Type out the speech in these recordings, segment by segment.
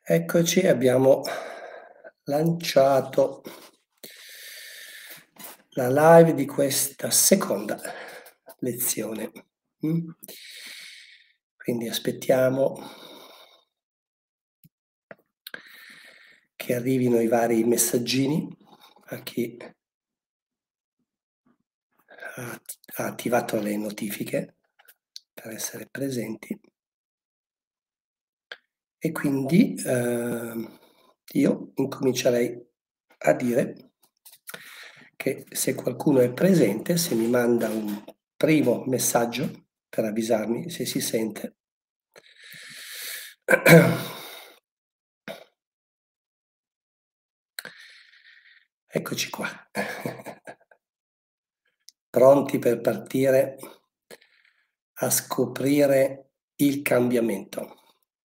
Eccoci, abbiamo lanciato la live di questa seconda lezione. Quindi aspettiamo che arrivino i vari messaggini a chi ha attivato le notifiche per essere presenti. E quindi io incomincerei a dire che se qualcuno è presente, se mi manda un primo messaggio per avvisarmi se si sente. Eccoci qua. Pronti per partire a scoprire il cambiamento.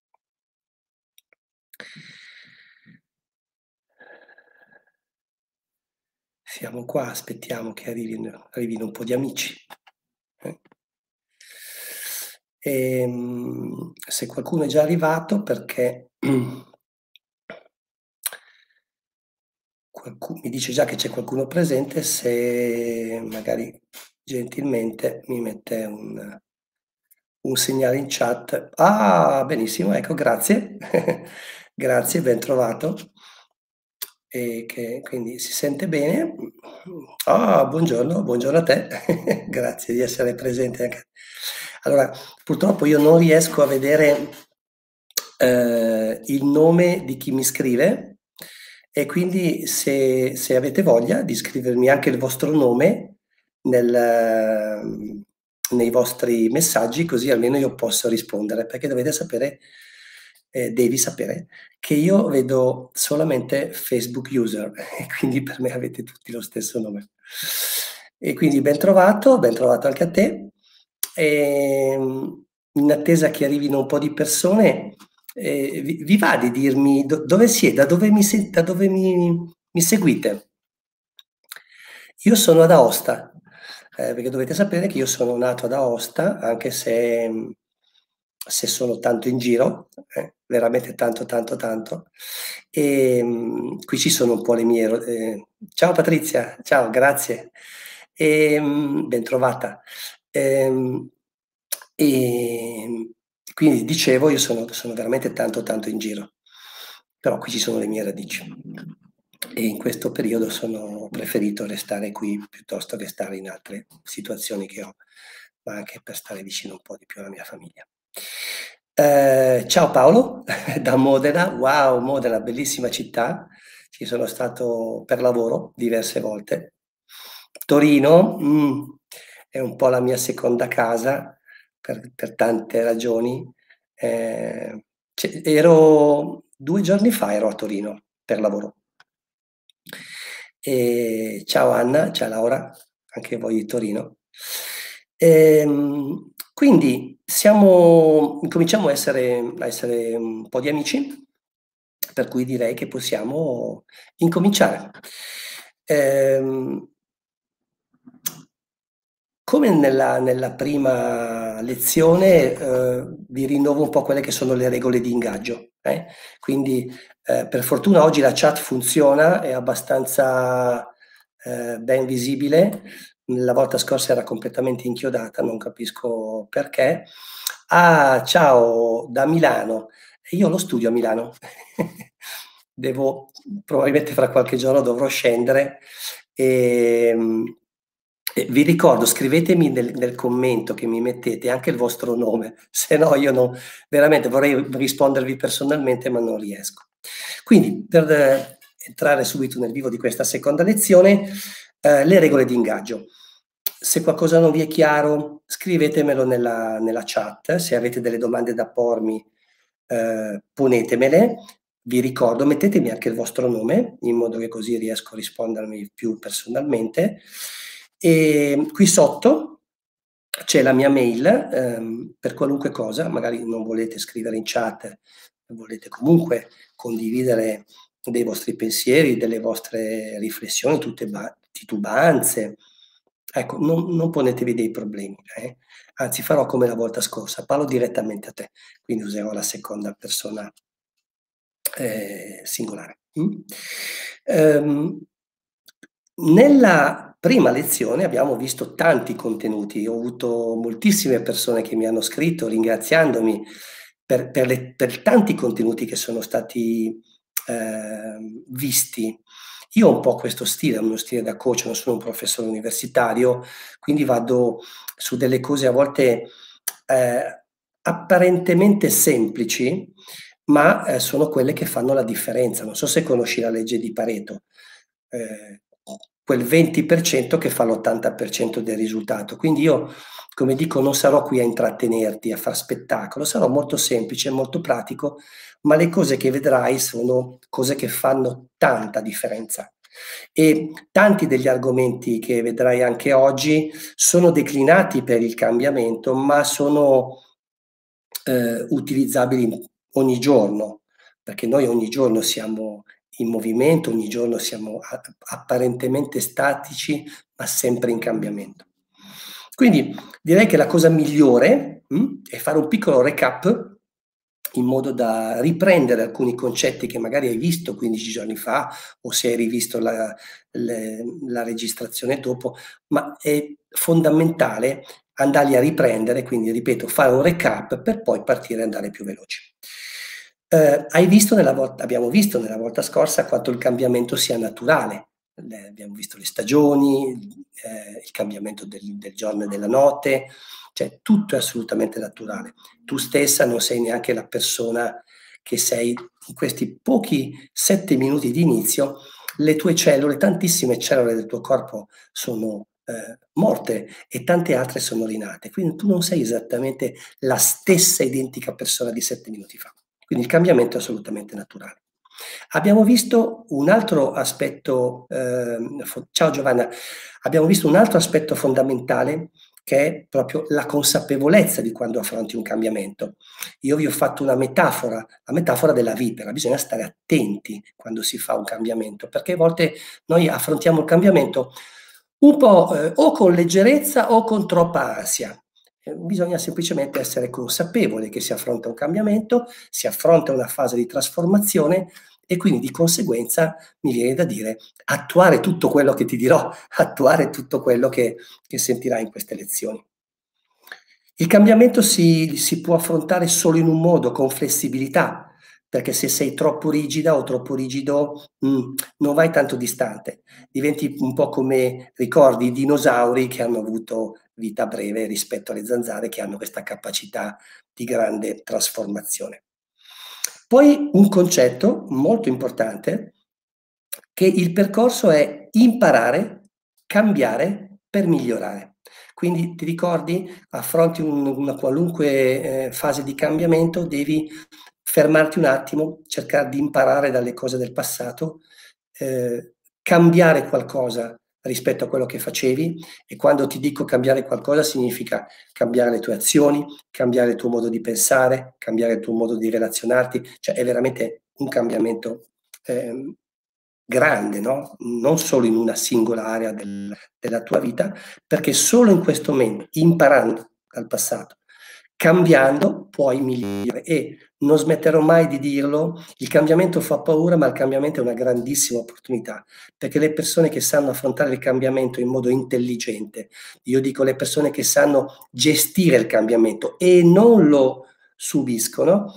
Siamo qua, aspettiamo che arrivino un po' di amici. Se qualcuno è già arrivato perché mi dice già che c'è qualcuno presente, se magari gentilmente mi mette un segnale in chat. Ah, benissimo, ecco, grazie. Grazie, ben trovato. E che quindi si sente bene. Ah, buongiorno, buongiorno a te. Grazie di essere presente anche. Allora, purtroppo io non riesco a vedere il nome di chi mi scrive e quindi se avete voglia di scrivermi anche il vostro nome nei vostri messaggi, così almeno io posso rispondere, perché dovete sapere, devi sapere che io vedo solamente Facebook user e quindi per me avete tutti lo stesso nome. E quindi ben trovato anche a te. In attesa che arrivino un po' di persone, vi va di dirmi dove siete, da dove mi seguite? Io sono ad Aosta, perché dovete sapere che io sono nato ad Aosta, anche se sono tanto in giro, veramente tanto, tanto, tanto. Qui ci sono un po' le mie ciao Patrizia, ciao, grazie. Bentrovata. Ehm, quindi dicevo, io sono veramente tanto, tanto in giro, però qui ci sono le mie radici. E in questo periodo ho preferito restare qui piuttosto che stare in altre situazioni che ho, ma anche per stare vicino un po' di più alla mia famiglia. Ciao Paolo, da Modena. Wow, Modena, bellissima città. Ci sono stato per lavoro diverse volte. Torino, è un po' la mia seconda casa per tante ragioni. Ero 2 giorni fa ero a Torino per lavoro. Ciao Anna, ciao Laura, anche voi di Torino. Quindi incominciamo a essere un po' di amici, per cui direi che possiamo incominciare. Come nella prima lezione, vi rinnovo un po' quelle che sono le regole di ingaggio, Quindi, per fortuna oggi la chat funziona, è abbastanza, ben visibile. La volta scorsa era completamente inchiodata, non capisco perché. Ah, ciao, da Milano. Io ho lo studio a Milano. Probabilmente fra qualche giorno dovrò scendere, e vi ricordo, scrivetemi nel commento che mi mettete anche il vostro nome, se no io non veramente vorrei rispondervi personalmente, ma non riesco. Quindi, per entrare subito nel vivo di questa seconda lezione, le regole di ingaggio. Se qualcosa non vi è chiaro, scrivetemelo nella chat, se avete delle domande da pormi, ponetemele. Vi ricordo, mettetemi anche il vostro nome, in modo che così riesco a rispondermi più personalmente. E qui sotto c'è la mia mail, per qualunque cosa, magari non volete scrivere in chat, volete comunque condividere dei vostri pensieri, delle vostre riflessioni, tutte titubanze. Ecco, non ponetevi dei problemi, anzi farò come la volta scorsa, parlo direttamente a te, quindi userò la seconda persona singolare. Ehm, Nella prima lezione abbiamo visto tanti contenuti, ho avuto moltissime persone che mi hanno scritto ringraziandomi per tanti contenuti che sono stati, visti. Io ho un po' questo stile, è uno stile da coach, non sono un professore universitario, quindi vado su delle cose a volte, apparentemente semplici, ma, sono quelle che fanno la differenza. Non so se conosci la legge di Pareto, ehm, quel 20% che fa l'80% del risultato. Quindi io, come dico, non sarò qui a intrattenerti, a far spettacolo, sarò molto semplice, molto pratico, ma le cose che vedrai sono cose che fanno tanta differenza. E tanti degli argomenti che vedrai anche oggi sono declinati per il cambiamento, ma sono, utilizzabili ogni giorno, perché noi ogni giorno siamo in movimento, ogni giorno siamo apparentemente statici, ma sempre in cambiamento. Quindi direi che la cosa migliore, è fare un piccolo recap in modo da riprendere alcuni concetti che magari hai visto 15 giorni fa o se hai rivisto la registrazione dopo, ma è fondamentale andarli a riprendere, quindi ripeto, fare un recap per poi partire e andare più veloci. Hai visto abbiamo visto nella volta scorsa quanto il cambiamento sia naturale. Abbiamo visto le stagioni, il cambiamento del giorno e della notte, cioè tutto è assolutamente naturale. Tu stessa non sei neanche la persona che sei in questi pochi 7 minuti di inizio, le tue cellule, tantissime cellule del tuo corpo sono, morte e tante altre sono rinate. Quindi tu non sei esattamente la stessa identica persona di 7 minuti fa. Quindi il cambiamento è assolutamente naturale. Abbiamo visto un altro aspetto, ciao Giovanna, abbiamo visto un altro aspetto fondamentale che è proprio la consapevolezza di quando affronti un cambiamento. Io vi ho fatto una metafora, la metafora della vipera, bisogna stare attenti quando si fa un cambiamento, perché a volte noi affrontiamo il cambiamento un po', o con leggerezza o con troppa ansia. Bisogna semplicemente essere consapevoli che si affronta un cambiamento, si affronta una fase di trasformazione e quindi di conseguenza, mi viene da dire, attuare tutto quello che ti dirò, attuare tutto quello che sentirai in queste lezioni. Il cambiamento si può affrontare solo in un modo, con flessibilità, perché se sei troppo rigida o troppo rigido, non vai tanto distante. Diventi un po' come, ricordi, i dinosauri che hanno avuto vita breve rispetto alle zanzare che hanno questa capacità di grande trasformazione. Poi un concetto molto importante, che il percorso è imparare, cambiare per migliorare. Quindi ti ricordi, affronti una qualunque, fase di cambiamento, devi fermarti un attimo, cercare di imparare dalle cose del passato, cambiare qualcosa rispetto a quello che facevi e quando ti dico cambiare qualcosa significa cambiare le tue azioni, cambiare il tuo modo di pensare, cambiare il tuo modo di relazionarti, cioè è veramente un cambiamento, ehm, grande, no, non solo in una singola area della tua vita, perché solo in questo momento, imparando dal passato, cambiando, puoi migliorare e non smetterò mai di dirlo, il cambiamento fa paura, ma il cambiamento è una grandissima opportunità, perché le persone che sanno affrontare il cambiamento in modo intelligente, io dico le persone che sanno gestire il cambiamento e non lo subiscono,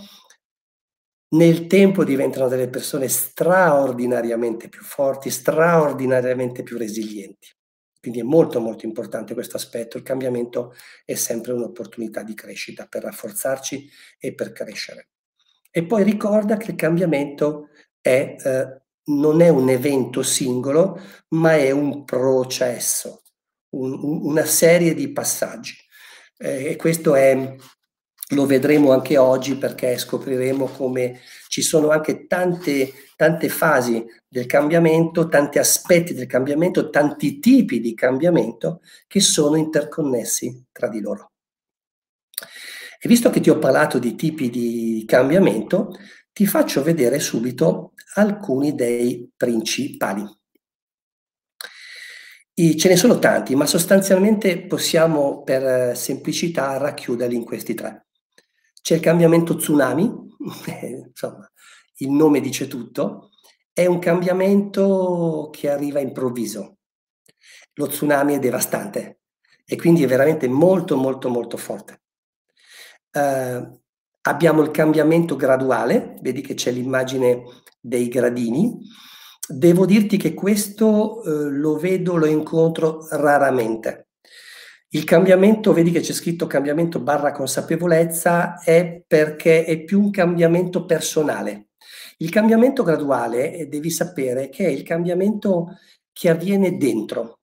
nel tempo diventano delle persone straordinariamente più forti, straordinariamente più resilienti. Quindi è molto, molto importante questo aspetto. Il cambiamento è sempre un'opportunità di crescita per rafforzarci e per crescere. E poi ricorda che il cambiamento è, non è un evento singolo, ma è un processo, una serie di passaggi. E questo lo vedremo anche oggi perché scopriremo come ci sono anche tante fasi del cambiamento, tanti aspetti del cambiamento, tanti tipi di cambiamento che sono interconnessi tra di loro. E visto che ti ho parlato di tipi di cambiamento, ti faccio vedere subito alcuni dei principali. Ce ne sono tanti, ma sostanzialmente possiamo per semplicità racchiuderli in questi tre. C'è il cambiamento tsunami, insomma, il nome dice tutto, è un cambiamento che arriva improvviso. Lo tsunami è devastante e quindi è veramente molto, molto, molto forte. Abbiamo il cambiamento graduale, vedi che c'è l'immagine dei gradini. Devo dirti che questo, lo incontro raramente. Il cambiamento, vedi che c'è scritto cambiamento/consapevolezza, è perché è più un cambiamento personale. Il cambiamento graduale, devi sapere che è il cambiamento che avviene dentro.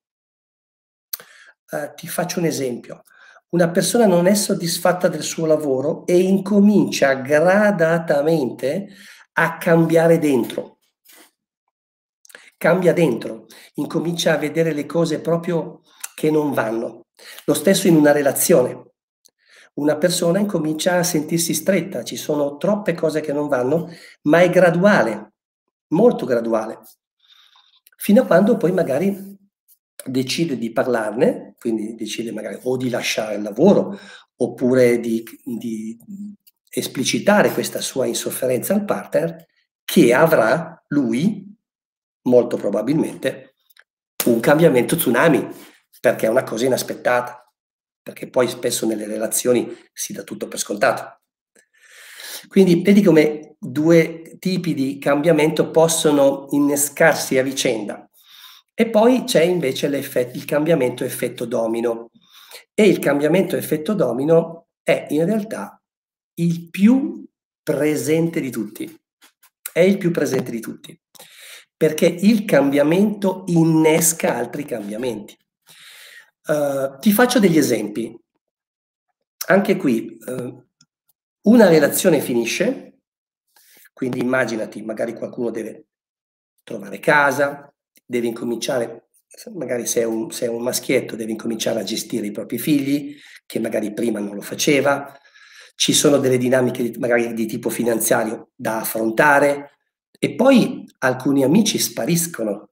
Ti faccio un esempio: una persona non è soddisfatta del suo lavoro e incomincia gradatamente a cambiare dentro. Cambia dentro, incomincia a vedere le cose proprio che non vanno. Lo stesso in una relazione. Una persona incomincia a sentirsi stretta, ci sono troppe cose che non vanno, ma è graduale, molto graduale. Fino a quando poi magari decide di parlarne, quindi decide magari o di lasciare il lavoro, oppure di esplicitare questa sua insofferenza al partner, che avrà lui, molto probabilmente, un cambiamento tsunami, perché è una cosa inaspettata, perché poi spesso nelle relazioni si dà tutto per scontato. Quindi vedi come 2 tipi di cambiamento possono innescarsi a vicenda. E poi c'è invece il cambiamento effetto domino. E il cambiamento effetto domino è in realtà il più presente di tutti. È il più presente di tutti, perché il cambiamento innesca altri cambiamenti. Ti faccio degli esempi. Anche qui, una relazione finisce, quindi immaginati, magari qualcuno deve trovare casa, deve incominciare, magari se è un maschietto, deve incominciare a gestire i propri figli, che magari prima non lo faceva. Ci sono delle dinamiche magari di tipo finanziario da affrontare e poi alcuni amici spariscono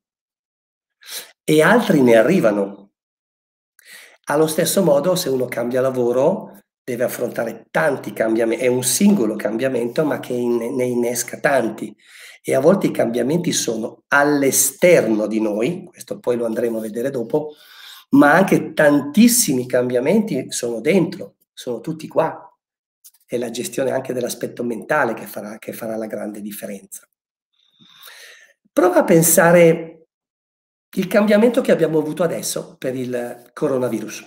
e altri ne arrivano. Allo stesso modo, se uno cambia lavoro, deve affrontare tanti cambiamenti, è un singolo cambiamento, ma che ne innesca tanti. E a volte i cambiamenti sono all'esterno di noi, questo poi lo andremo a vedere dopo, ma anche tantissimi cambiamenti sono dentro, sono tutti qua. È la gestione anche dell'aspetto mentale che farà la grande differenza. Prova a pensare il cambiamento che abbiamo avuto adesso per il coronavirus.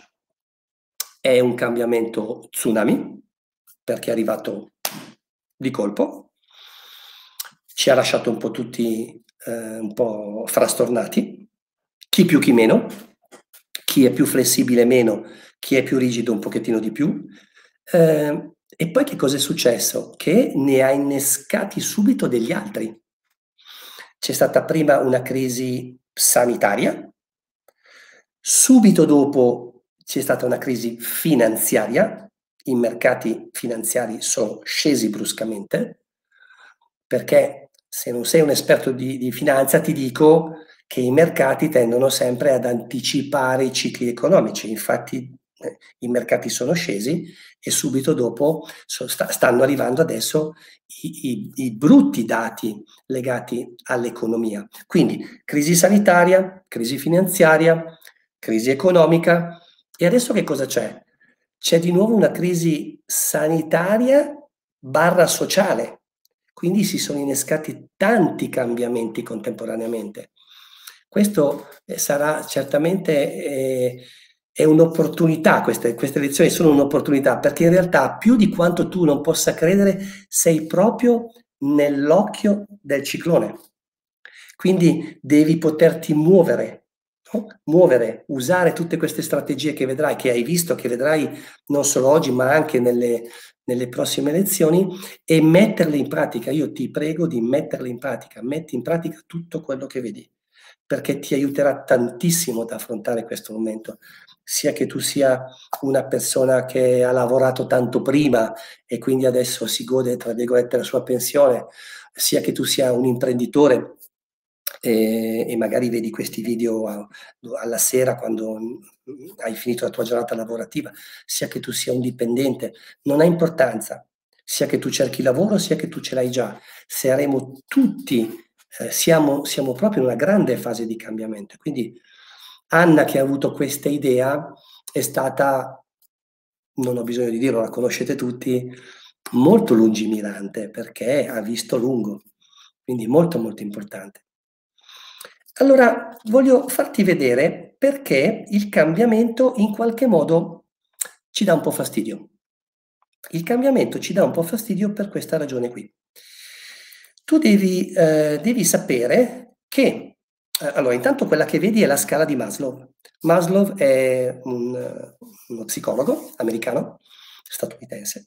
È un cambiamento tsunami, perché è arrivato di colpo, ci ha lasciato un po' tutti un po' frastornati, chi più chi meno, chi è più flessibile meno, chi è più rigido un pochettino di più. E poi che cosa è successo? Che ne ha innescati subito degli altri. C'è stata prima una crisi sanitaria, subito dopo c'è stata una crisi finanziaria, i mercati finanziari sono scesi bruscamente, perché se non sei un esperto di finanza ti dico che i mercati tendono sempre ad anticipare i cicli economici, infatti i mercati sono scesi e subito dopo stanno arrivando adesso i brutti dati legati all'economia. Quindi crisi sanitaria, crisi finanziaria, crisi economica e adesso che cosa c'è? C'è di nuovo una crisi sanitaria barra sociale, quindi si sono innescati tanti cambiamenti contemporaneamente. Questo sarà certamente è un'opportunità, queste lezioni sono un'opportunità, perché in realtà più di quanto tu non possa credere, sei proprio nell'occhio del ciclone. Quindi devi poterti muovere, no? Muovere, usare tutte queste strategie che vedrai, che hai visto, che vedrai non solo oggi, ma anche nelle prossime lezioni e metterle in pratica. Io ti prego di metterle in pratica, metti in pratica tutto quello che vedi, perché ti aiuterà tantissimo ad affrontare questo momento, sia che tu sia una persona che ha lavorato tanto prima e quindi adesso si gode, tra virgolette, la sua pensione, sia che tu sia un imprenditore e magari vedi questi video alla sera quando hai finito la tua giornata lavorativa, sia che tu sia un dipendente, non ha importanza. sia che tu cerchi lavoro, sia che tu ce l'hai già. Saremo tutti, siamo proprio in una grande fase di cambiamento. Quindi Anna, che ha avuto questa idea, è stata, non ho bisogno di dirlo, la conoscete tutti, molto lungimirante, perché ha visto lungo, quindi molto, molto importante. Allora, voglio farti vedere perché il cambiamento in qualche modo ci dà un po' fastidio. Il cambiamento ci dà un po' fastidio per questa ragione qui. Tu devi sapere che, allora, intanto quella che vedi è la scala di Maslow. Maslow è uno psicologo americano, statunitense,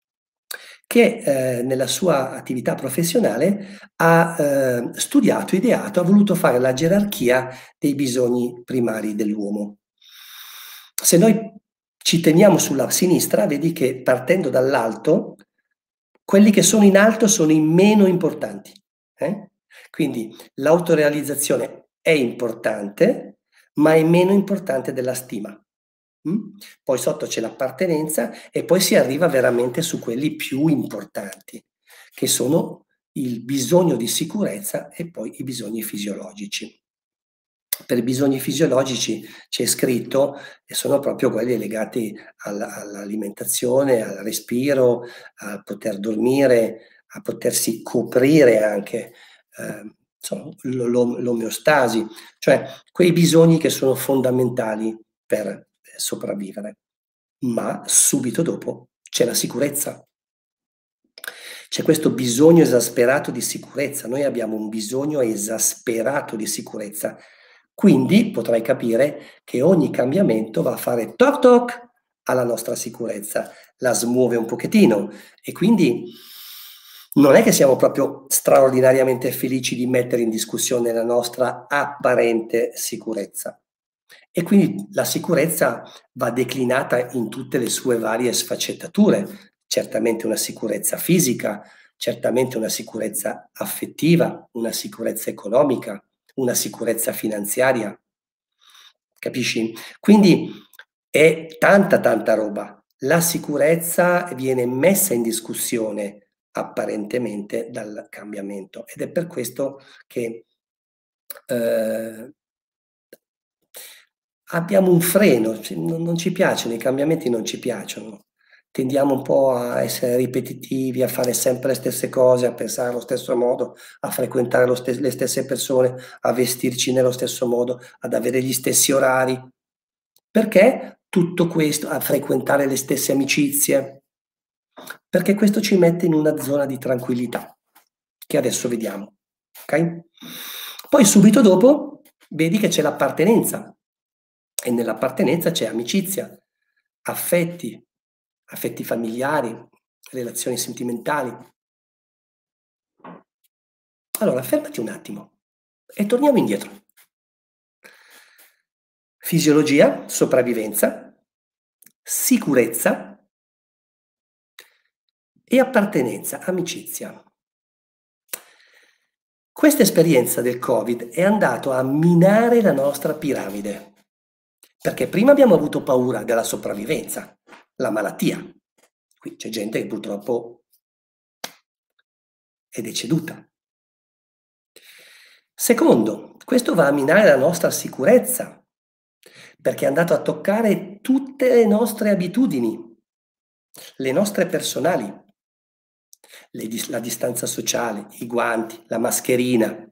che nella sua attività professionale ha studiato, ideato, ha voluto fare la gerarchia dei bisogni primari dell'uomo. Se noi ci teniamo sulla sinistra, vedi che partendo dall'alto, quelli che sono in alto sono i meno importanti. Quindi l'autorealizzazione è importante, ma è meno importante della stima. Poi sotto c'è l'appartenenza e poi si arriva veramente su quelli più importanti, che sono il bisogno di sicurezza e poi i bisogni fisiologici. Per i bisogni fisiologici c'è scritto e sono proprio quelli legati all'alimentazione, al respiro, a poter dormire, a potersi coprire anche, insomma l'omeostasi, cioè quei bisogni che sono fondamentali per sopravvivere. Ma subito dopo c'è la sicurezza. C'è questo bisogno esasperato di sicurezza. Noi abbiamo un bisogno esasperato di sicurezza. Quindi potrai capire che ogni cambiamento va a fare toc toc alla nostra sicurezza, la smuove un pochettino e quindi non è che siamo proprio straordinariamente felici di mettere in discussione la nostra apparente sicurezza. E quindi la sicurezza va declinata in tutte le sue varie sfaccettature, certamente una sicurezza fisica, certamente una sicurezza affettiva, una sicurezza economica, una sicurezza finanziaria. Capisci? Quindi è tanta tanta roba. La sicurezza viene messa in discussione apparentemente dal cambiamento ed è per questo che abbiamo un freno, non ci piacciono, i cambiamenti non ci piacciono. Tendiamo un po' a essere ripetitivi, a fare sempre le stesse cose, a pensare allo stesso modo, a frequentare le stesse persone, a vestirci nello stesso modo, ad avere gli stessi orari. Perché tutto questo? A frequentare le stesse amicizie? Perché questo ci mette in una zona di tranquillità, che adesso vediamo. Okay? Poi subito dopo vedi che c'è l'appartenenza e nell'appartenenza c'è amicizia, affetti, affetti familiari, relazioni sentimentali. Allora fermati un attimo e torniamo indietro. Fisiologia, sopravvivenza, sicurezza e appartenenza, amicizia. Questa esperienza del Covid è andato a minare la nostra piramide, perché prima abbiamo avuto paura della sopravvivenza, la malattia. Qui c'è gente che purtroppo è deceduta. Secondo, questo va a minare la nostra sicurezza, perché è andato a toccare tutte le nostre abitudini, le nostre personali, la distanza sociale, i guanti, la mascherina.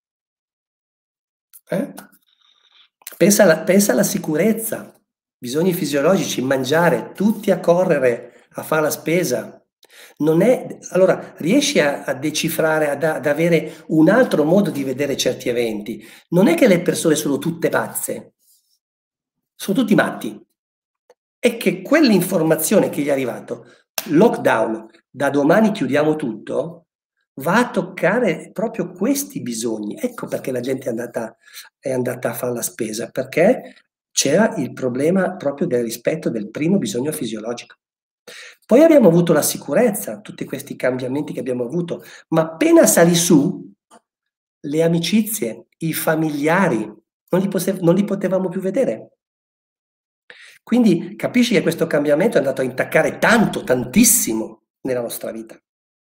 Pensa alla sicurezza, bisogni fisiologici, mangiare, tutti a correre, a fare la spesa. Allora, riesci a decifrare, ad avere un altro modo di vedere certi eventi. Non è che le persone sono tutte pazze, sono tutti matti. È che quell'informazione che gli è arrivato, lockdown, da domani chiudiamo tutto, va a toccare proprio questi bisogni. Ecco perché la gente è andata a fare la spesa, perché c'era il problema proprio del rispetto del primo bisogno fisiologico. Poi abbiamo avuto la sicurezza, tutti questi cambiamenti che abbiamo avuto, ma appena sali su, le amicizie, i familiari, non li potevamo più vedere. Quindi capisci che questo cambiamento è andato a intaccare tanto, tantissimo nella nostra vita.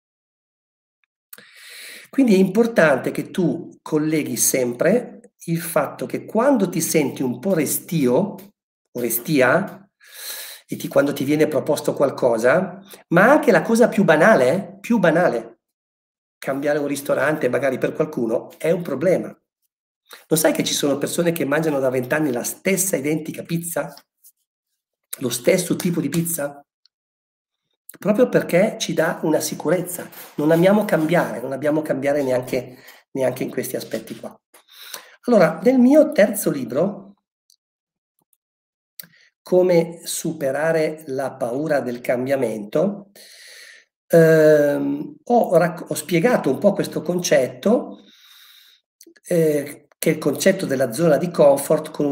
Quindi è importante che tu colleghi sempre il fatto che quando ti senti un po' restio o restia, quando ti viene proposto qualcosa, ma anche la cosa più banale, cambiare un ristorante magari per qualcuno è un problema. Lo sai che ci sono persone che mangiano da 20 anni la stessa identica pizza? Lo stesso tipo di pizza? Proprio perché ci dà una sicurezza. Non amiamo cambiare, non abbiamo cambiare neanche in questi aspetti qua. Allora, nel mio terzo libro, Come superare la paura del cambiamento, ho spiegato un po' questo concetto, che è il concetto della zona di comfort con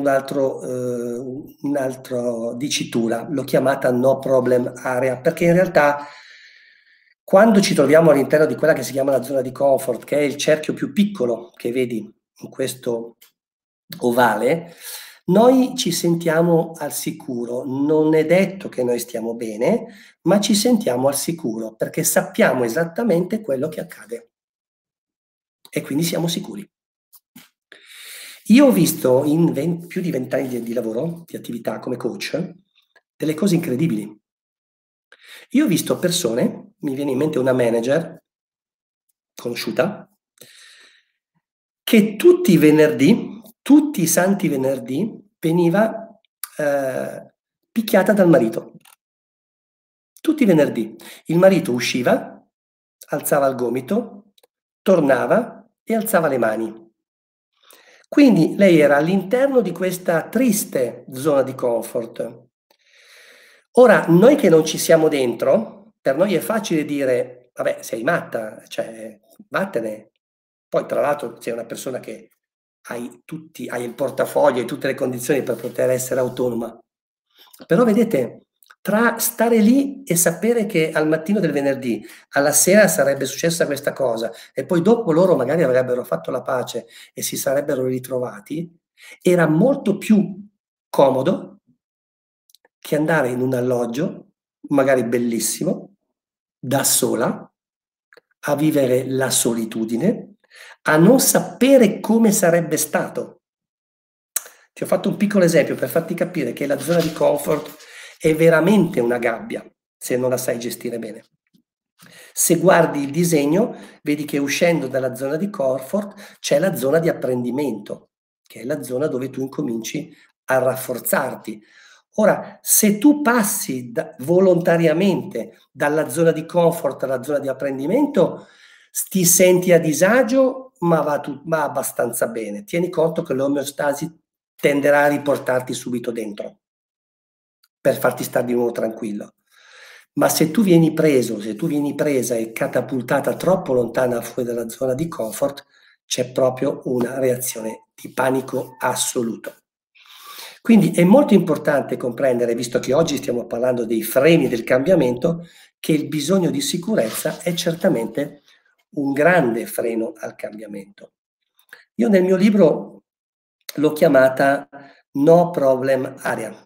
un'altra dicitura. L'ho chiamata no problem area, perché in realtà quando ci troviamo all'interno di quella che si chiama la zona di comfort, che è il cerchio più piccolo che vedi in questo ovale, noi ci sentiamo al sicuro. Non è detto che noi stiamo bene, ma ci sentiamo al sicuro perché sappiamo esattamente quello che accade e quindi siamo sicuri. Io ho visto in più di 20 anni di lavoro, di attività come coach, delle cose incredibili. Io ho visto persone, mi viene in mente una manager conosciuta, che tutti i santi venerdì, veniva picchiata dal marito. Tutti i venerdì. Il marito usciva, alzava il gomito, tornava e alzava le mani. Quindi lei era all'interno di questa triste zona di comfort. Ora, noi che non ci siamo dentro, per noi è facile dire: vabbè, sei matta, cioè vattene. Poi tra l'altro sei una persona che hai il portafoglio e tutte le condizioni per poter essere autonoma. Però vedete, tra stare lì e sapere che al mattino del venerdì, alla sera sarebbe successa questa cosa e poi dopo loro magari avrebbero fatto la pace e si sarebbero ritrovati, era molto più comodo che andare in un alloggio, magari bellissimo, da sola, a vivere la solitudine, a non sapere come sarebbe stato. Ti ho fatto un piccolo esempio per farti capire che la zona di comfort è veramente una gabbia se non la sai gestire bene. Se guardi il disegno, vedi che uscendo dalla zona di comfort c'è la zona di apprendimento, che è la zona dove tu incominci a rafforzarti. Ora, se tu passi volontariamente dalla zona di comfort alla zona di apprendimento, ti senti a disagio, ma va abbastanza bene. Tieni conto che l'omeostasi tenderà a riportarti subito dentro per farti stare di nuovo tranquillo. Ma se tu vieni presa e catapultata troppo lontana fuori dalla zona di comfort, c'è proprio una reazione di panico assoluto. Quindi è molto importante comprendere, visto che oggi stiamo parlando dei freni del cambiamento, che il bisogno di sicurezza è certamente un grande freno al cambiamento. Io nel mio libro l'ho chiamata No Problem Area,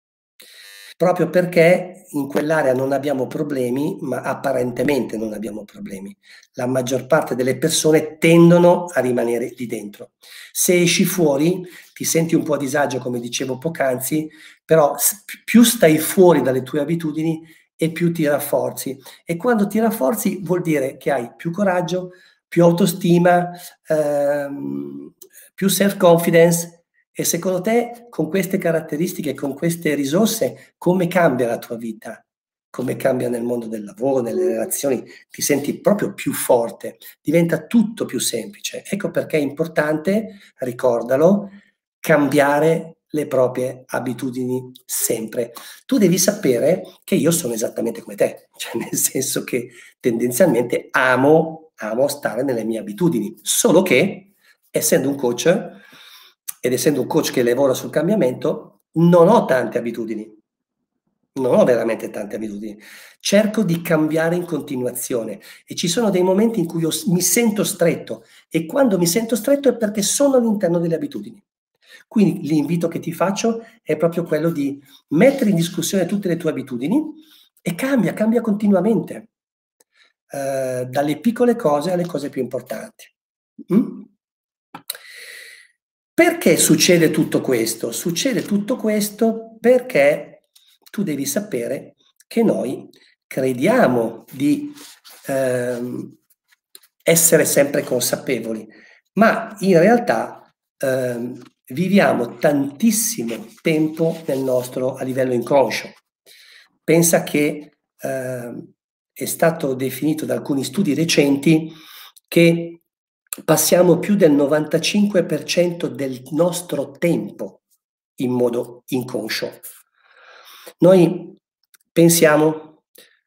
proprio perché in quell'area non abbiamo problemi, ma apparentemente non abbiamo problemi. La maggior parte delle persone tendono a rimanere lì dentro. Se esci fuori ti senti un po' a disagio, come dicevo poc'anzi, però più stai fuori dalle tue abitudini e più ti rafforzi. E quando ti rafforzi vuol dire che hai più coraggio, più autostima, più self-confidence. E secondo te, con queste caratteristiche, con queste risorse, come cambia la tua vita? Come cambia nel mondo del lavoro, nelle relazioni? Ti senti proprio più forte, diventa tutto più semplice. Ecco perché è importante, ricordalo, cambiare le proprie abitudini sempre. Tu devi sapere che io sono esattamente come te, cioè nel senso che tendenzialmente amo stare nelle mie abitudini, solo che essendo un coach ed essendo un coach che lavora sul cambiamento, non ho tante abitudini. Non ho veramente tante abitudini. Cerco di cambiare in continuazione e ci sono dei momenti in cui mi sento stretto e quando mi sento stretto è perché sono all'interno delle abitudini. Quindi l'invito che ti faccio è proprio quello di mettere in discussione tutte le tue abitudini e cambia continuamente. dalle piccole cose alle cose più importanti. Mh? Perché succede tutto questo? Succede tutto questo perché tu devi sapere che noi crediamo di, ehm, essere sempre consapevoli, ma in realtà, viviamo tantissimo tempo nel nostro a livello inconscio. Pensa che, è stato definito da alcuni studi recenti che passiamo più del 95% del nostro tempo in modo inconscio. Noi pensiamo,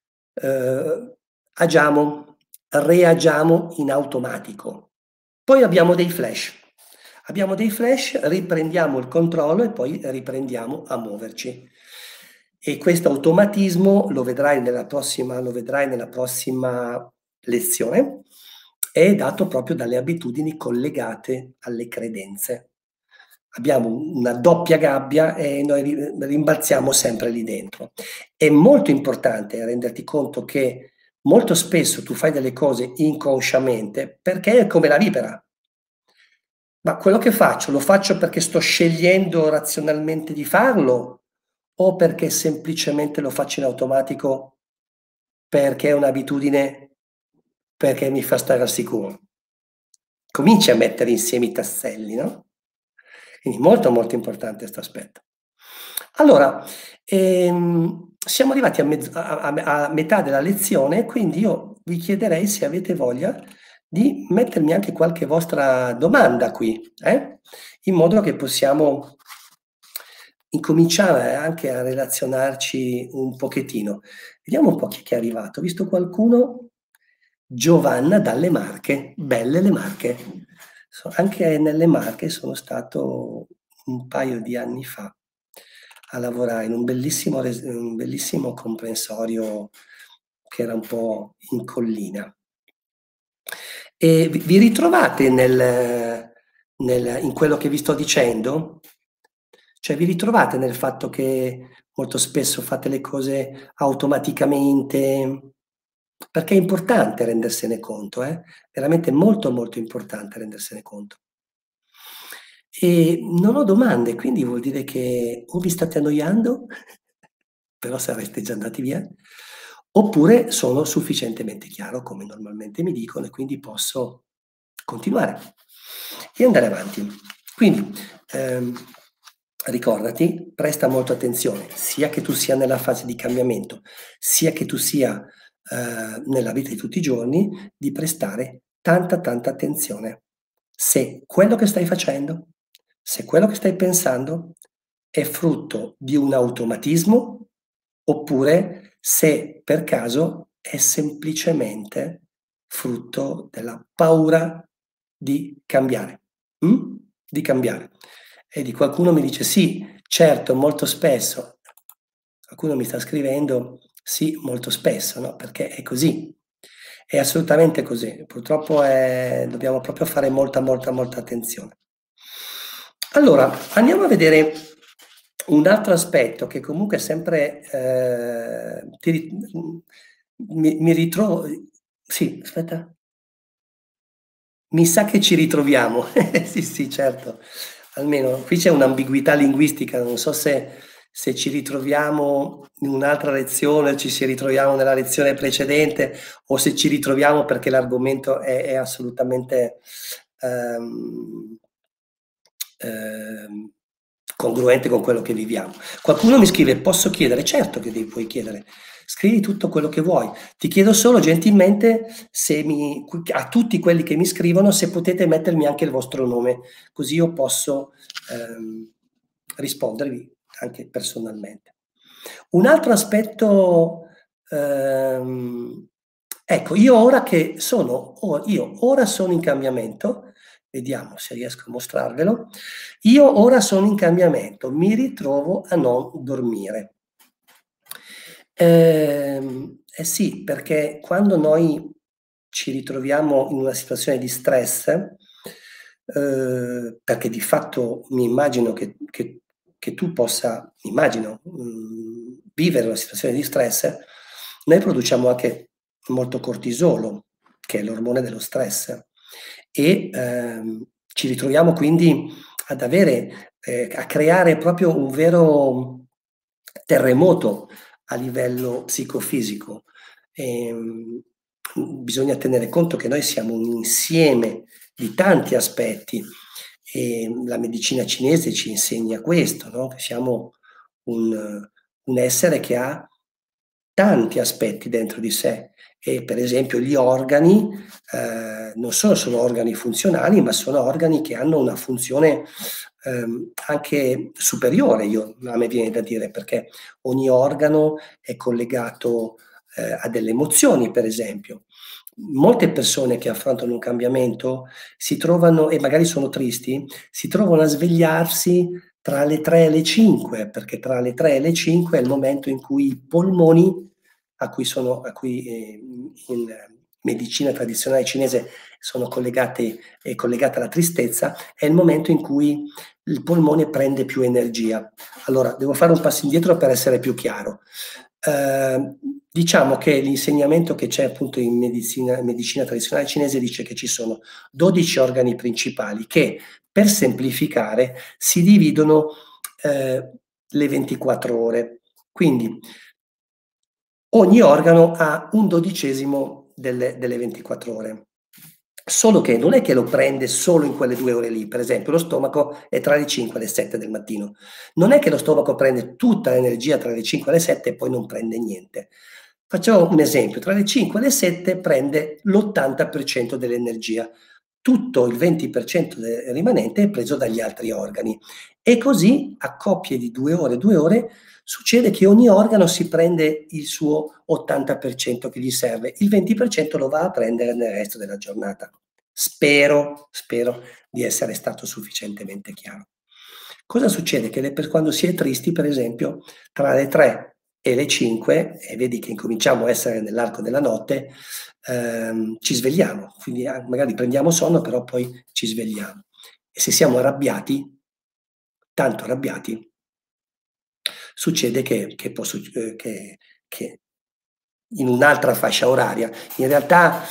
agiamo, reagiamo in automatico. Poi abbiamo dei flash, riprendiamo il controllo e poi riprendiamo a muoverci. E questo automatismo lo vedrai nella prossima lezione, è dato proprio dalle abitudini collegate alle credenze. Abbiamo una doppia gabbia e noi rimbalziamo sempre lì dentro. È molto importante renderti conto che molto spesso tu fai delle cose inconsciamente perché è come la vipera. Ma quello che faccio, lo faccio perché sto scegliendo razionalmente di farlo o perché semplicemente lo faccio in automatico perché è un'abitudine, perché mi fa stare al sicuro? Cominci a mettere insieme i tasselli, no? Quindi molto, molto importante 'sto aspetto. Allora, siamo arrivati a metà della lezione, quindi io vi chiederei se avete voglia di mettermi anche qualche vostra domanda qui, in modo che possiamo incominciare anche a relazionarci un pochettino. Vediamo un po' chi è arrivato. Ho visto qualcuno. Giovanna dalle Marche, belle le Marche. Anche nelle Marche sono stato un paio di anni fa a lavorare in un bellissimo comprensorio che era un po' in collina. E vi ritrovate in quello che vi sto dicendo? Cioè vi ritrovate nel fatto che molto spesso fate le cose automaticamente? Perché è importante rendersene conto, veramente molto, molto importante rendersene conto. E non ho domande, quindi vuol dire che o vi state annoiando, però sareste già andati via, oppure sono sufficientemente chiaro, come normalmente mi dicono, e quindi posso continuare e andare avanti. Quindi, ehm, ricordati, presta molto attenzione, sia che tu sia nella fase di cambiamento, sia che tu sia, nella vita di tutti i giorni, di prestare tanta, tanta attenzione. Se quello che stai facendo, se quello che stai pensando è frutto di un automatismo, oppure se per caso è semplicemente frutto della paura di cambiare, di cambiare. E di qualcuno mi dice: "Sì, certo, molto spesso". Qualcuno mi sta scrivendo: "Sì, molto spesso", no, perché è così. È assolutamente così. Purtroppo dobbiamo proprio fare molta, molta, molta attenzione. Allora, andiamo a vedere un altro aspetto che comunque è sempre, mi ritrovo. Sì, aspetta. Mi sa che ci ritroviamo. Sì, sì, certo. Almeno qui c'è un'ambiguità linguistica, non so se ci ritroviamo in un'altra lezione, ci ritroviamo nella lezione precedente o se ci ritroviamo perché l'argomento è assolutamente, ehm, ehm, congruente con quello che viviamo. Qualcuno mi scrive: "Posso chiedere?" Certo che puoi chiedere. Scrivi tutto quello che vuoi. Ti chiedo solo gentilmente se a tutti quelli che mi scrivono, se potete mettermi anche il vostro nome, così io posso, rispondervi anche personalmente. Un altro aspetto, ecco, io ora sono in cambiamento, vediamo se riesco a mostrarvelo. Io ora sono in cambiamento, mi ritrovo a non dormire. Eh sì, perché quando noi ci ritroviamo in una situazione di stress, perché di fatto mi immagino che tu possa, immagino, vivere una situazione di stress, noi produciamo anche molto cortisolo, che è l'ormone dello stress, e ci ritroviamo quindi ad avere, a creare proprio un vero terremoto a livello psicofisico. Ehm, Bisogna tenere conto che noi siamo un insieme di tanti aspetti e la medicina cinese ci insegna questo, no, che siamo un essere che ha tanti aspetti dentro di sé e per esempio gli organi, non sono solo organi funzionali, ma sono organi che hanno una funzione, anche superiore, a me viene da dire, perché ogni organo è collegato, a delle emozioni, per esempio. Molte persone che affrontano un cambiamento si trovano e magari sono tristi, si trovano a svegliarsi tra le 3 e le 5, perché tra le 3 e le 5 è il momento in cui i polmoni a cui, in medicina tradizionale cinese sono collegati è collegata la tristezza, è il momento in cui il polmone prende più energia. Allora, devo fare un passo indietro per essere più chiaro. Diciamo che l'insegnamento che c'è appunto in medicina tradizionale cinese dice che ci sono 12 organi principali che, per semplificare, si dividono, le 24 ore. Quindi ogni organo ha 1/12 delle 24 ore. Solo che non è che lo prende solo in quelle 2 ore lì. Per esempio, lo stomaco è tra le 5 e le 7 del mattino. Non è che lo stomaco prende tutta l'energia tra le 5 e le 7 e poi non prende niente. Facciamo un esempio: tra le 5 e le 7 prende l'80% dell'energia. Tutto il 20% rimanente è preso dagli altri organi. E così, a coppie di 2 ore, succede che ogni organo si prende il suo 80% che gli serve, il 20% lo va a prendere nel resto della giornata. Spero di essere stato sufficientemente chiaro. Cosa succede? Che quando si è tristi, per esempio, tra le 3 e le 5, e vedi che incominciamo a essere nell'arco della notte, ci svegliamo, quindi magari prendiamo sonno, però poi ci svegliamo. E se siamo arrabbiati, tanto arrabbiati, succede che può che in un'altra fascia oraria. In realtà,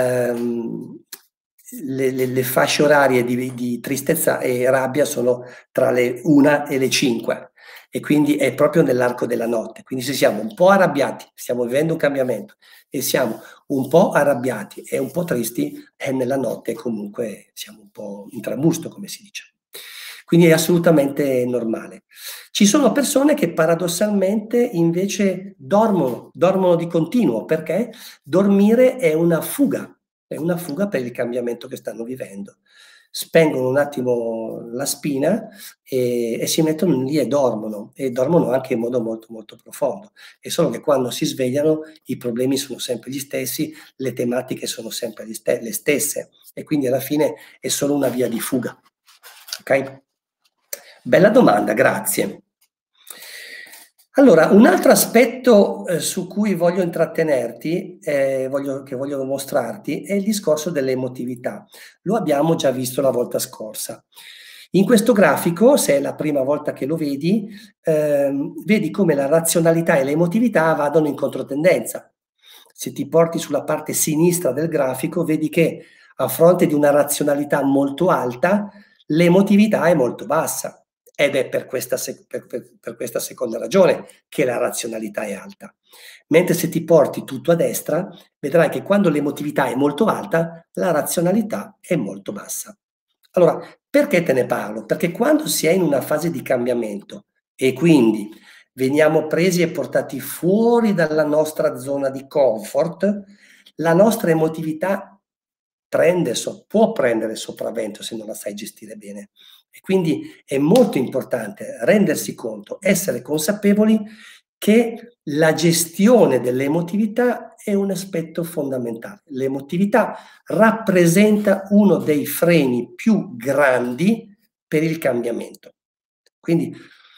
le fasce orarie di tristezza e rabbia sono tra le 1 e le 5 e quindi è proprio nell'arco della notte. Quindi se siamo un po' arrabbiati, stiamo vivendo un cambiamento e siamo un po' arrabbiati e un po' tristi, nella notte comunque siamo un po' in trambusto, come si dice. Quindi è assolutamente normale. Ci sono persone che paradossalmente invece dormono di continuo, perché dormire è una fuga per il cambiamento che stanno vivendo. Spengono un attimo la spina e si mettono lì e dormono anche in modo molto, molto profondo. È solo che quando si svegliano i problemi sono sempre gli stessi, le tematiche sono sempre le stesse e quindi alla fine è solo una via di fuga. Okay? Bella domanda, grazie. Allora, un altro aspetto, su cui voglio intrattenerti, voglio mostrarti, è il discorso dell'emotività. Lo abbiamo già visto la volta scorsa. In questo grafico, se è la prima volta che lo vedi, vedi come la razionalità e l'emotività vadano in controtendenza. Se ti porti sulla parte sinistra del grafico, vedi che a fronte di una razionalità molto alta, l'emotività è molto bassa. Ed è per questa seconda ragione che la razionalità è alta. Mentre se ti porti tutto a destra, vedrai che quando l'emotività è molto alta, la razionalità è molto bassa. Allora, perché te ne parlo? Perché quando si è in una fase di cambiamento e quindi veniamo presi e portati fuori dalla nostra zona di comfort, la nostra emotività può prendere sopravvento se non la sai gestire bene. E quindi è molto importante rendersi conto, essere consapevoli che la gestione dell'emotività è un aspetto fondamentale. L'emotività rappresenta uno dei freni più grandi per il cambiamento. Quindi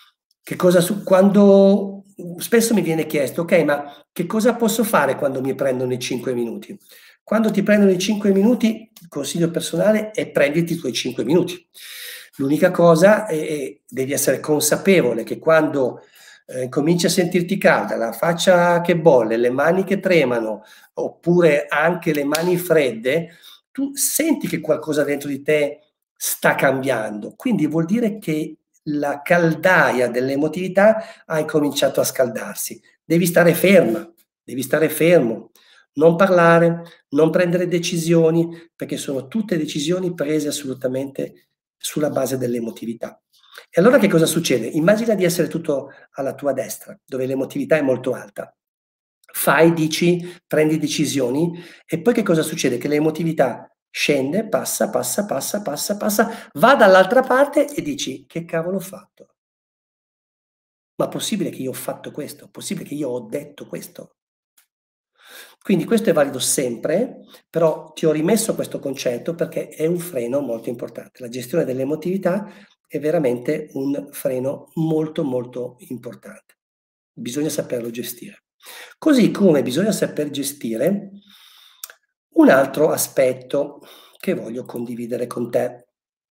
quando spesso mi viene chiesto: "Okay, ma che cosa posso fare quando mi prendono i 5 minuti?" Quando ti prendono i 5 minuti, il consiglio personale è prenditi i tuoi 5 minuti. L'unica cosa è devi essere consapevole che quando cominci a sentirti calda, la faccia che bolle, le mani che tremano, oppure anche le mani fredde, tu senti che qualcosa dentro di te sta cambiando. Quindi vuol dire che la caldaia dell'emotività ha incominciato a scaldarsi. Devi stare ferma, devi stare fermo, non parlare, non prendere decisioni, perché sono tutte decisioni prese assolutamente sulla base dell'emotività. E allora che cosa succede? Immagina di essere tutto alla tua destra, dove l'emotività è molto alta. Fai, dici, prendi decisioni e poi che cosa succede? Che l'emotività scende, passa, passa, passa, passa, passa, va dall'altra parte e dici: "Che cavolo ho fatto? Ma possibile che io ho fatto questo? Possibile che io ho detto questo?" Quindi questo è valido sempre, però ti ho rimesso questo concetto perché è un freno molto importante. La gestione dell'emotività è veramente un freno molto, molto importante. Bisogna saperlo gestire. Così come bisogna saper gestire un altro aspetto che voglio condividere con te.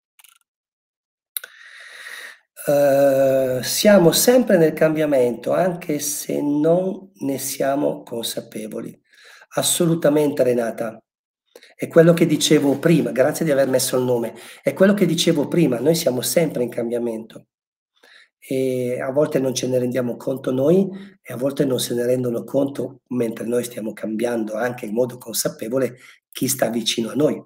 Siamo sempre nel cambiamento, anche se non ne siamo consapevoli. Assolutamente Renata. È quello che dicevo prima, grazie di aver messo il nome. È quello che dicevo prima, noi siamo sempre in cambiamento e a volte non ce ne rendiamo conto noi e a volte non se ne rendono conto, mentre noi stiamo cambiando anche in modo consapevole, chi sta vicino a noi.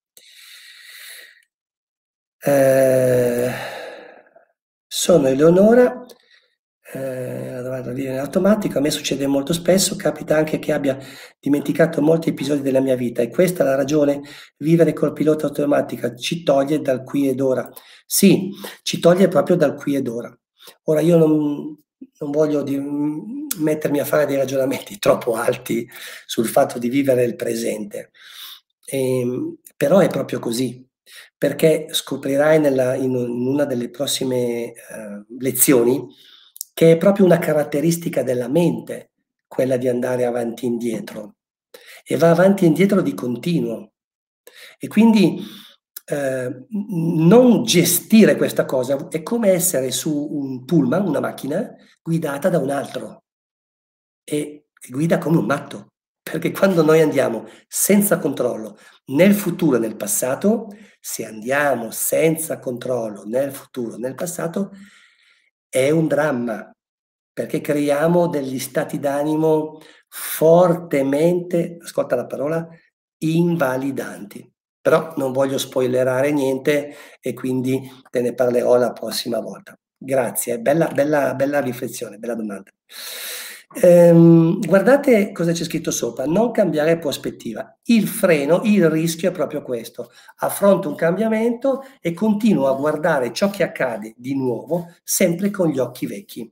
Ehm, Sono Eleonora, la domanda viene in automatico. A me succede molto spesso, capita anche che abbia dimenticato molti episodi della mia vita e questa è la ragione, vivere col pilota automatica ci toglie dal qui ed ora. Sì, ci toglie proprio dal qui ed ora. Ora io non voglio mettermi a fare dei ragionamenti troppo alti sul fatto di vivere il presente, però è proprio così. Perché scoprirai in una delle prossime, lezioni, che è proprio una caratteristica della mente quella di andare avanti e indietro, e va avanti e indietro di continuo. E quindi, non gestire questa cosa è come essere su un pullman, una macchina guidata da un altro e guida come un matto, perché quando noi andiamo senza controllo nel futuro e nel passato, se andiamo senza controllo nel futuro e nel passato, è un dramma, perché creiamo degli stati d'animo fortemente, ascolta la parola, invalidanti. Però non voglio spoilerare niente e quindi te ne parlerò la prossima volta. Grazie, bella riflessione, bella domanda. Guardate cosa c'è scritto sopra, non cambiare prospettiva. Il freno, il rischio è proprio questo. Affronto un cambiamento e continuo a guardare ciò che accade di nuovo, sempre con gli occhi vecchi.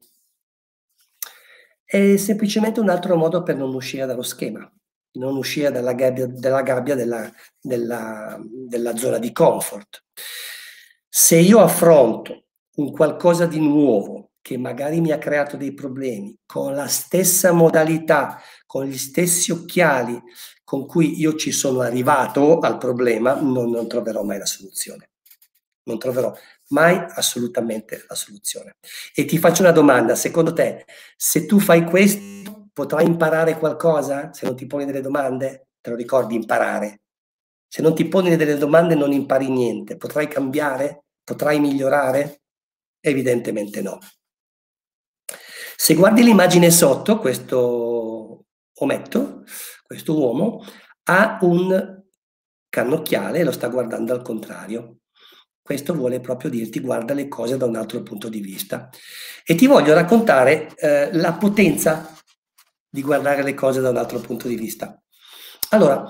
È semplicemente un altro modo per non uscire dallo schema, non uscire dalla gabbia della zona di comfort. Se io affronto un qualcosa di nuovo che magari mi ha creato dei problemi, con la stessa modalità, con gli stessi occhiali con cui io ci sono arrivato al problema, non troverò mai la soluzione. Non troverò mai assolutamente la soluzione. E ti faccio una domanda, secondo te, se tu fai questo, potrai imparare qualcosa? Se non ti poni delle domande? Te lo ricordi imparare? Se non ti poni delle domande non impari niente. Potrai cambiare? Potrai migliorare? Evidentemente no. Se guardi l'immagine sotto, questo ometto, questo uomo, ha un cannocchiale e lo sta guardando al contrario. Questo vuole proprio dirti guarda le cose da un altro punto di vista. E ti voglio raccontare la potenza di guardare le cose da un altro punto di vista. Allora,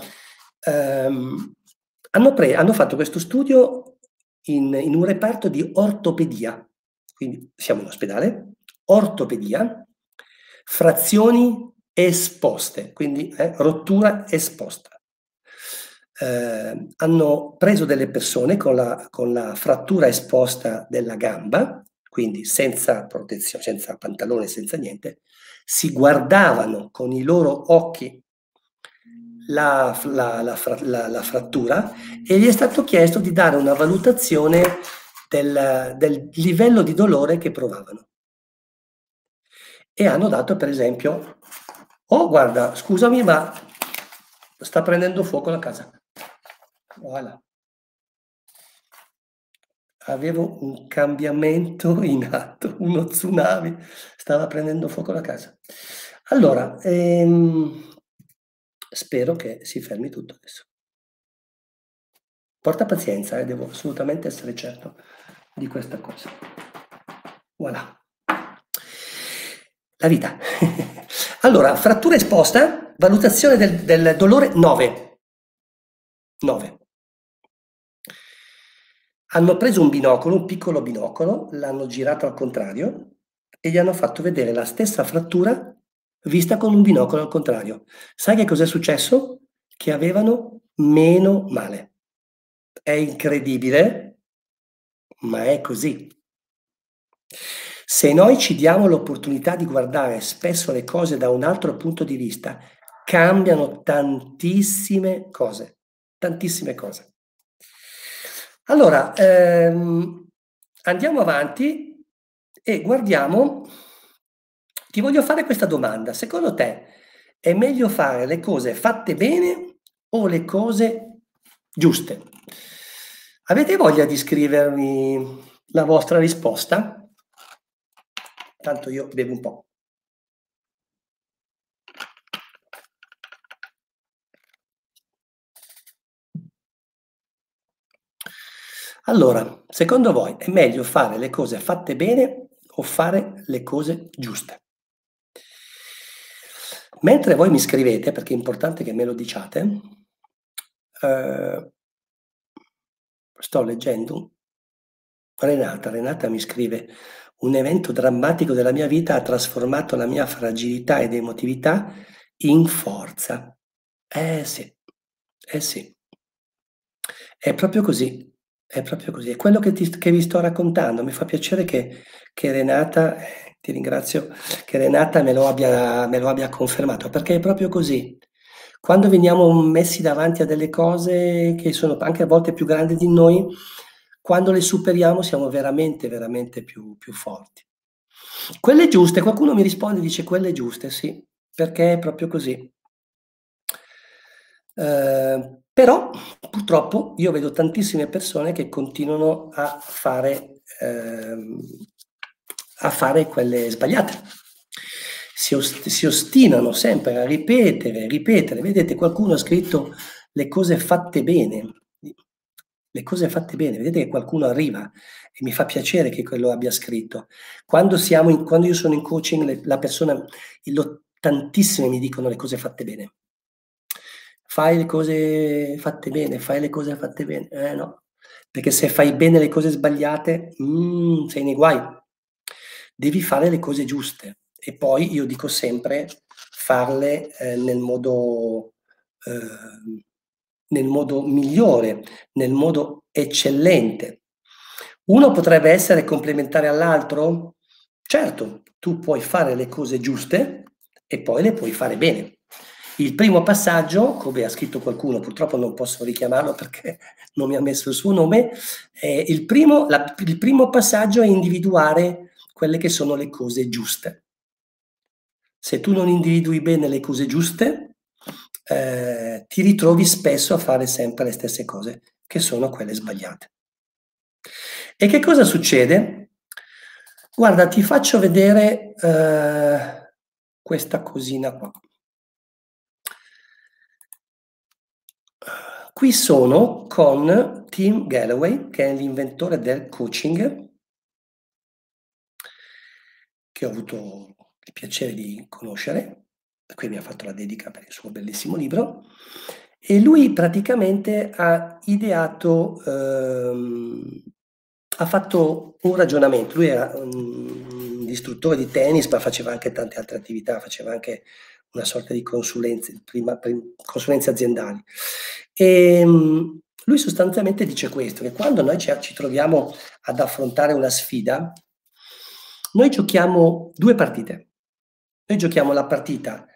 hanno fatto questo studio in un reparto di ortopedia, quindi siamo in ospedale, ortopedia, frazioni esposte, quindi rottura esposta. Hanno preso delle persone con la frattura esposta della gamba, quindi senza protezione, senza pantalone, senza niente, si guardavano con i loro occhi la frattura e gli è stato chiesto di dare una valutazione del livello di dolore che provavano. e hanno dato per esempio: "Oh guarda, scusami ma sta prendendo fuoco la casa". Voilà. Avevo un cambiamento in atto, uno tsunami, stava prendendo fuoco la casa. Allora, spero che si fermi tutto adesso. Porta pazienza, devo assolutamente essere certo di questa cosa. Voilà. La vita. Allora, frattura esposta, valutazione del dolore 9. 9. Hanno preso un binocolo, un piccolo binocolo, l'hanno girato al contrario e gli hanno fatto vedere la stessa frattura vista con un binocolo al contrario. Sai che cos'è successo? Che avevano meno male. È incredibile, ma è così. Se noi ci diamo l'opportunità di guardare spesso le cose da un altro punto di vista, cambiano tantissime cose, tantissime cose. Allora, andiamo avanti e guardiamo. Ti voglio fare questa domanda: secondo te è meglio fare le cose fatte bene o le cose giuste? Avete voglia di scrivermi la vostra risposta? Tanto io bevo un po'. Allora, secondo voi è meglio fare le cose fatte bene o fare le cose giuste? Mentre voi mi scrivete, perché è importante che me lo diciate, ehm, sto leggendo Renata mi scrive: "Un evento drammatico della mia vita ha trasformato la mia fragilità ed emotività in forza". Eh sì, eh sì. È proprio così, è proprio così. È quello che vi sto raccontando. Mi fa piacere che Renata ti ringrazio, che Renata me lo abbia confermato, perché è proprio così. Quando veniamo messi davanti a delle cose che sono anche a volte più grandi di noi, quando le superiamo siamo veramente, veramente più forti. Quelle giuste, qualcuno mi risponde e dice: "Quelle giuste", sì, perché è proprio così. Però purtroppo io vedo tantissime persone che continuano a fare quelle sbagliate. Si ostinano sempre a ripetere, ripetere. Vedete, qualcuno ha scritto le cose fatte bene. Le cose fatte bene. Vedete che qualcuno arriva e mi fa piacere che quello abbia scritto. Quando io sono in coaching, la persona, tantissime mi dicono le cose fatte bene. Fai le cose fatte bene, fai le cose fatte bene. No, perché se fai bene le cose sbagliate, sei nei guai. Devi fare le cose giuste e poi io dico sempre farle, nel modo migliore, nel modo eccellente. Uno potrebbe essere complementare all'altro? Certo, tu puoi fare le cose giuste e poi le puoi fare bene. Il primo passaggio, come ha scritto qualcuno, purtroppo non posso richiamarlo perché non mi ha messo il suo nome, il primo passaggio è individuare quelle che sono le cose giuste. Se tu non individui bene le cose giuste, ti ritrovi spesso a fare sempre le stesse cose, che sono quelle sbagliate. E che cosa succede? Guarda, ti faccio vedere, questa cosina qua. Qui sono con Tim Galloway, che è l'inventore del coaching, che ho avuto il piacere di conoscere, e qui mi ha fatto la dedica per il suo bellissimo libro. E lui praticamente ha ideato, ha fatto un ragionamento. Lui era un istruttore di tennis, ma faceva anche tante altre attività, faceva anche una sorta di consulenze, consulenze aziendali. Lui sostanzialmente dice questo, che quando noi ci troviamo ad affrontare una sfida, noi giochiamo due partite. Noi giochiamo la partita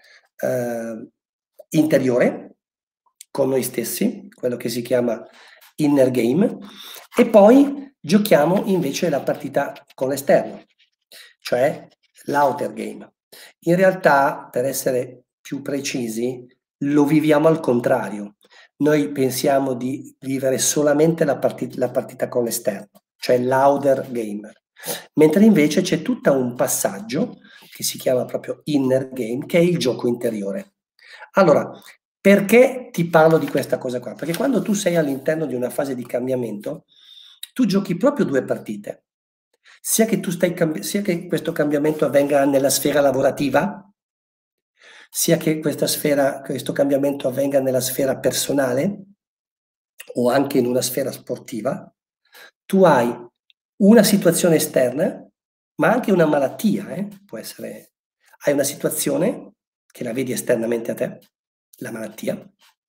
interiore con noi stessi, quello che si chiama inner game, e poi giochiamo invece la partita con l'esterno, cioè l'outer game. In realtà, per essere più precisi, lo viviamo al contrario. Noi pensiamo di vivere solamente la partita con l'esterno, cioè l'outer gamer, mentre invece c'è tutta un passaggio che si chiama proprio inner game, che è il gioco interiore. Allora, perché ti parlo di questa cosa qua? Perché quando tu sei all'interno di una fase di cambiamento, tu giochi proprio 2 partite. Sia che questo cambiamento avvenga nella sfera lavorativa, sia che questo cambiamento avvenga nella sfera personale o anche in una sfera sportiva, tu hai una situazione esterna, ma anche una malattia, può essere hai una situazione che la vedi esternamente a te, la malattia,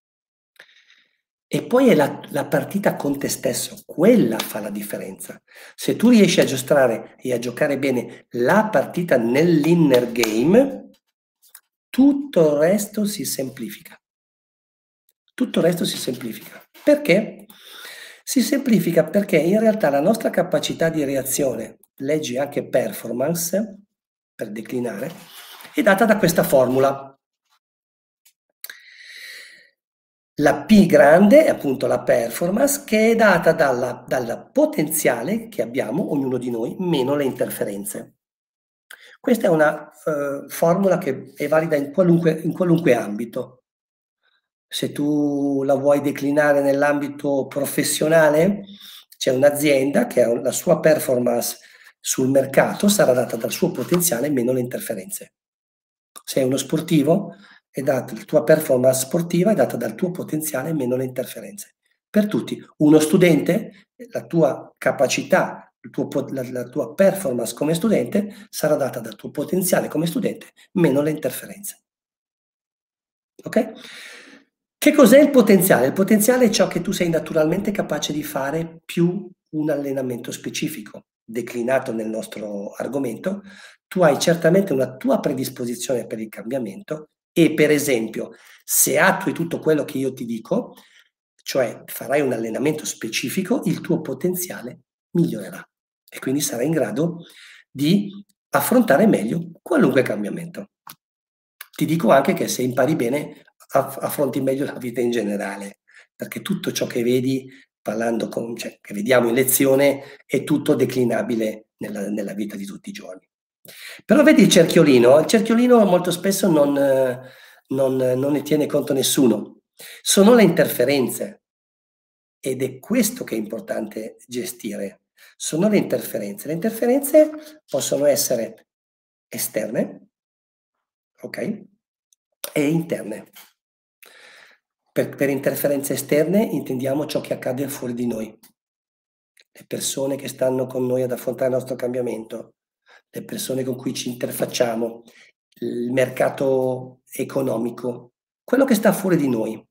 e poi è la partita con te stesso, quella fa la differenza. Se tu riesci a giostrare e a giocare bene la partita nell'inner game, tutto il resto si semplifica. Tutto il resto si semplifica. Perché? Si semplifica perché in realtà la nostra capacità di reazione, leggi anche performance, per declinare, è data da questa formula. La P grande è appunto la performance, che è data dal potenziale che abbiamo, ognuno di noi, meno le interferenze. Questa è una formula che è valida in qualunque ambito. Se tu la vuoi declinare nell'ambito professionale, c'è un'azienda che ha la sua performance sul mercato sarà data dal suo potenziale meno le interferenze. Sei uno sportivo, la tua performance sportiva è data dal tuo potenziale meno le interferenze. Per tutti, uno studente, la tua capacità, la tua performance come studente sarà data dal tuo potenziale come studente meno le interferenze. Ok? Che cos'è il potenziale? Il potenziale è ciò che tu sei naturalmente capace di fare più un allenamento specifico. Declinato nel nostro argomento, tu hai certamente una tua predisposizione per il cambiamento e, per esempio, se attui tutto quello che io ti dico, cioè farai un allenamento specifico, il tuo potenziale migliorerà e quindi sarai in grado di affrontare meglio qualunque cambiamento. Ti dico anche che se impari bene affronti meglio la vita in generale, perché tutto ciò che vedi cioè, che vediamo in lezione è tutto declinabile nella vita di tutti i giorni. Però vedi il cerchiolino molto spesso non ne tiene conto nessuno. Sono le interferenze ed è questo che è importante gestire. Sono le interferenze. Le interferenze possono essere esterne, ok? E interne. Per interferenze esterne intendiamo ciò che accade fuori di noi. Le persone che stanno con noi ad affrontare il nostro cambiamento, le persone con cui ci interfacciamo, il mercato economico, quello che sta fuori di noi.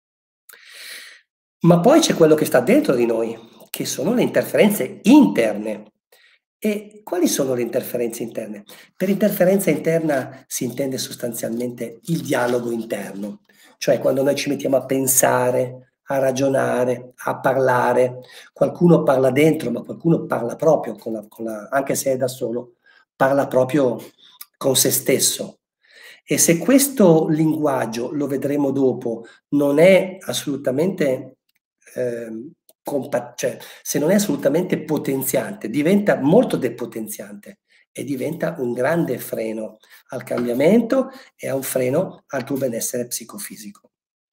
Ma poi c'è quello che sta dentro di noi, che sono le interferenze interne. E quali sono le interferenze interne? Per interferenza interna si intende sostanzialmente il dialogo interno, cioè quando noi ci mettiamo a pensare, a ragionare, a parlare, qualcuno parla dentro, ma qualcuno parla proprio anche se è da solo, parla proprio con se stesso. E se questo linguaggio, lo vedremo dopo, non è assolutamente cioè, se non è assolutamente potenziante, diventa molto depotenziante e diventa un grande freno al cambiamento e a un freno al tuo benessere psicofisico.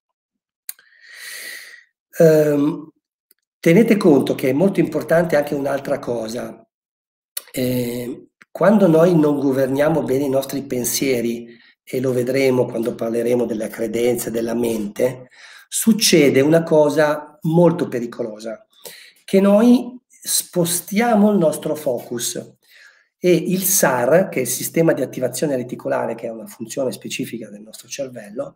Tenete conto che è molto importante anche un'altra cosa. Quando noi non governiamo bene i nostri pensieri, e lo vedremo quando parleremo delle credenze della mente, succede una cosa molto pericolosa, che noi spostiamo il nostro focus e il SAR, che è il sistema di attivazione reticolare, che è una funzione specifica del nostro cervello,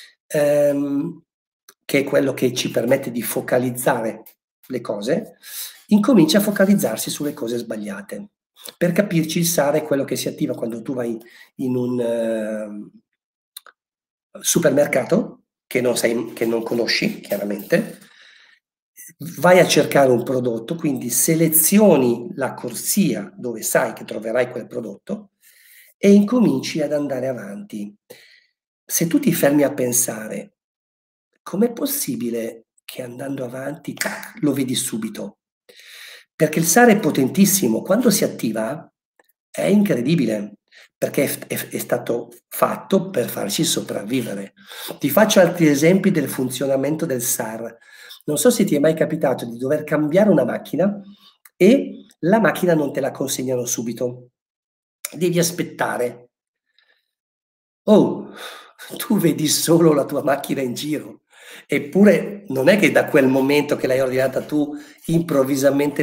che è quello che ci permette di focalizzare le cose, incomincia a focalizzarsi sulle cose sbagliate. Per capirci, il SAR è quello che si attiva quando tu vai in un supermercato che non conosci, chiaramente, vai a cercare un prodotto, quindi selezioni la corsia dove sai che troverai quel prodotto e incominci ad andare avanti. Se tu ti fermi a pensare: com'è possibile che andando avanti, tac, lo vedi subito? Perché il SAR è potentissimo, quando si attiva è incredibile, perché è stato fatto per farci sopravvivere. Ti faccio altri esempi del funzionamento del SAR. Non so se ti è mai capitato di dover cambiare una macchina e la macchina non te la consegnano subito. Devi aspettare. Oh, tu vedi solo la tua macchina in giro. Eppure non è che da quel momento che l'hai ordinata tu, improvvisamente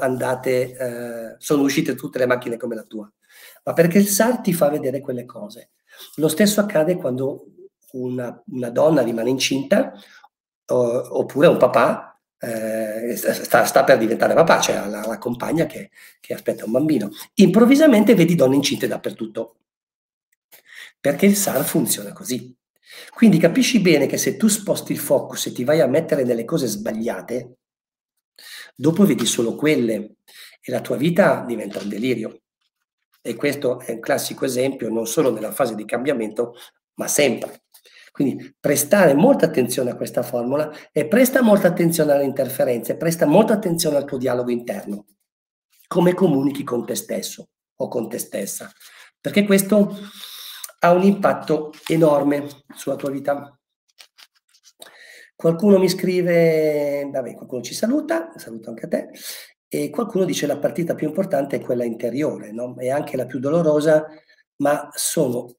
sono uscite tutte le macchine come la tua, ma perché il SAR ti fa vedere quelle cose. Lo stesso accade quando una donna rimane incinta, oppure un papà sta per diventare papà, cioè ha la compagna che aspetta un bambino. Improvvisamente vedi donne incinte dappertutto, perché il SAR funziona così. Quindi capisci bene che se tu sposti il focus e ti vai a mettere nelle cose sbagliate, dopo vedi solo quelle e la tua vita diventa un delirio. E questo è un classico esempio non solo nella fase di cambiamento, ma sempre. Quindi prestare molta attenzione a questa formula e presta molta attenzione alle interferenze, presta molta attenzione al tuo dialogo interno, come comunichi con te stesso o con te stessa, perché questo ha un impatto enorme sulla tua vita. Qualcuno mi scrive, vabbè, qualcuno ci saluta, saluto anche a te, e qualcuno dice la partita più importante è quella interiore, no? È anche la più dolorosa, ma sono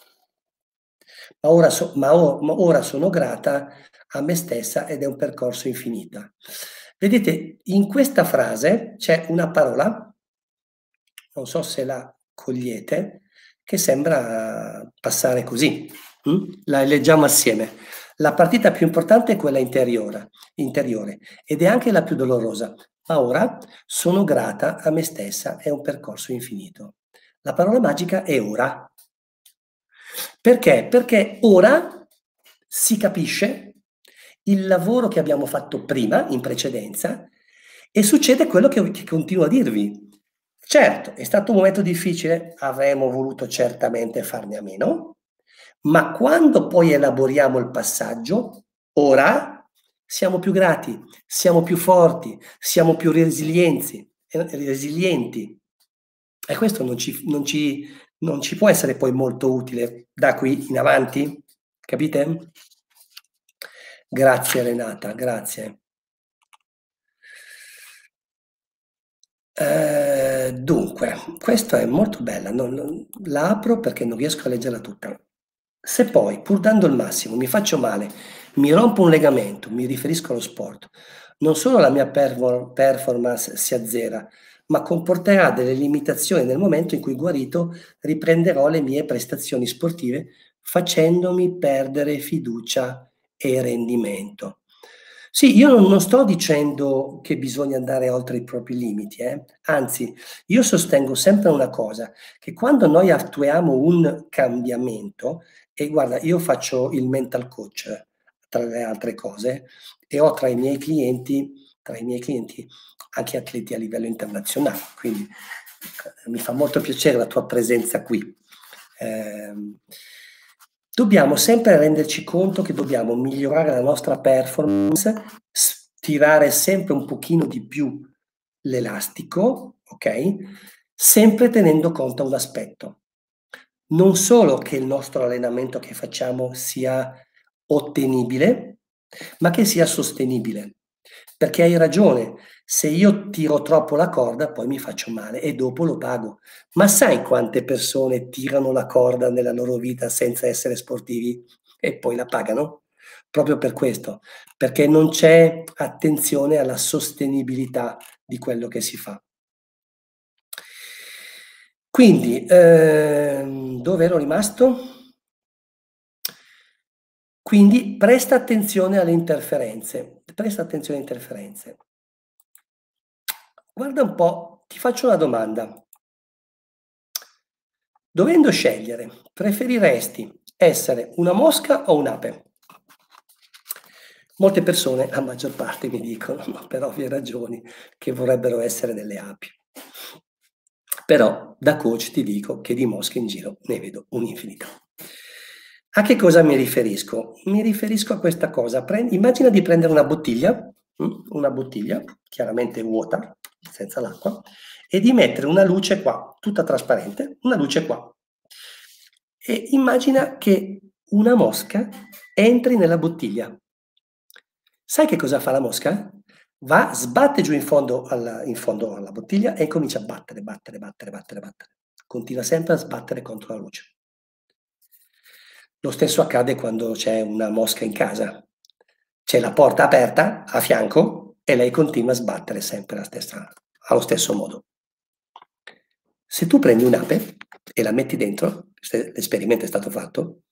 ma ora sono grata a me stessa ed è un percorso infinita. Vedete, in questa frase c'è una parola, non so se la cogliete, che sembra passare così. La leggiamo assieme. La partita più importante è quella interiore ed è anche la più dolorosa, ma ora sono grata a me stessa, è un percorso infinito. La parola magica è ora. Perché? Perché ora si capisce il lavoro che abbiamo fatto prima, in precedenza, e succede quello che continuo a dirvi. Certo, è stato un momento difficile, avremmo voluto certamente farne a meno, ma quando poi elaboriamo il passaggio, ora siamo più grati, siamo più forti, siamo più resilienti. E questo non ci può essere poi molto utile da qui in avanti, capite? Grazie Renata, grazie. Dunque, questa è molto bella, la apro perché non riesco a leggerla tutta. Se poi, pur dando il massimo, mi faccio male, mi rompo un legamento, mi riferisco allo sport, non solo la mia performance si azzera, ma comporterà delle limitazioni nel momento in cui guarito riprenderò le mie prestazioni sportive facendomi perdere fiducia e rendimento. Sì, io non sto dicendo che bisogna andare oltre i propri limiti, anzi, io sostengo sempre una cosa, che quando noi attuiamo un cambiamento, e guarda, io faccio il mental coach, tra le altre cose, e ho tra i miei clienti anche atleti a livello internazionale, quindi mi fa molto piacere la tua presenza qui. Dobbiamo sempre renderci conto che dobbiamo migliorare la nostra performance, stirare sempre un pochino di più l'elastico, ok? Sempre tenendo conto un aspetto. Non solo che il nostro allenamento che facciamo sia ottenibile, ma che sia sostenibile. Perché hai ragione, se io tiro troppo la corda poi mi faccio male e dopo lo pago. Ma sai quante persone tirano la corda nella loro vita senza essere sportivi e poi la pagano? Proprio per questo, perché non c'è attenzione alla sostenibilità di quello che si fa. Quindi, dove ero rimasto? Quindi presta attenzione alle interferenze, presta attenzione alle interferenze. Guarda un po', ti faccio una domanda. Dovendo scegliere, preferiresti essere una mosca o un'ape? Molte persone, la maggior parte, mi dicono, per ovvie ragioni, che vorrebbero essere delle api. Però da coach ti dico che di mosche in giro ne vedo un'infinità. A che cosa mi riferisco? Mi riferisco a questa cosa. Immagina di prendere una bottiglia, chiaramente vuota, senza l'acqua, e di mettere una luce qua, tutta trasparente, una luce qua. E immagina che una mosca entri nella bottiglia. Sai che cosa fa la mosca? Va, sbatte giù in fondo alla bottiglia e comincia a battere, battere, battere, battere, battere. Continua sempre a sbattere contro la luce. Lo stesso accade quando c'è una mosca in casa. C'è la porta aperta a fianco e lei continua a sbattere sempre allo stesso modo. Se tu prendi un'ape e la metti dentro, l'esperimento è stato fatto,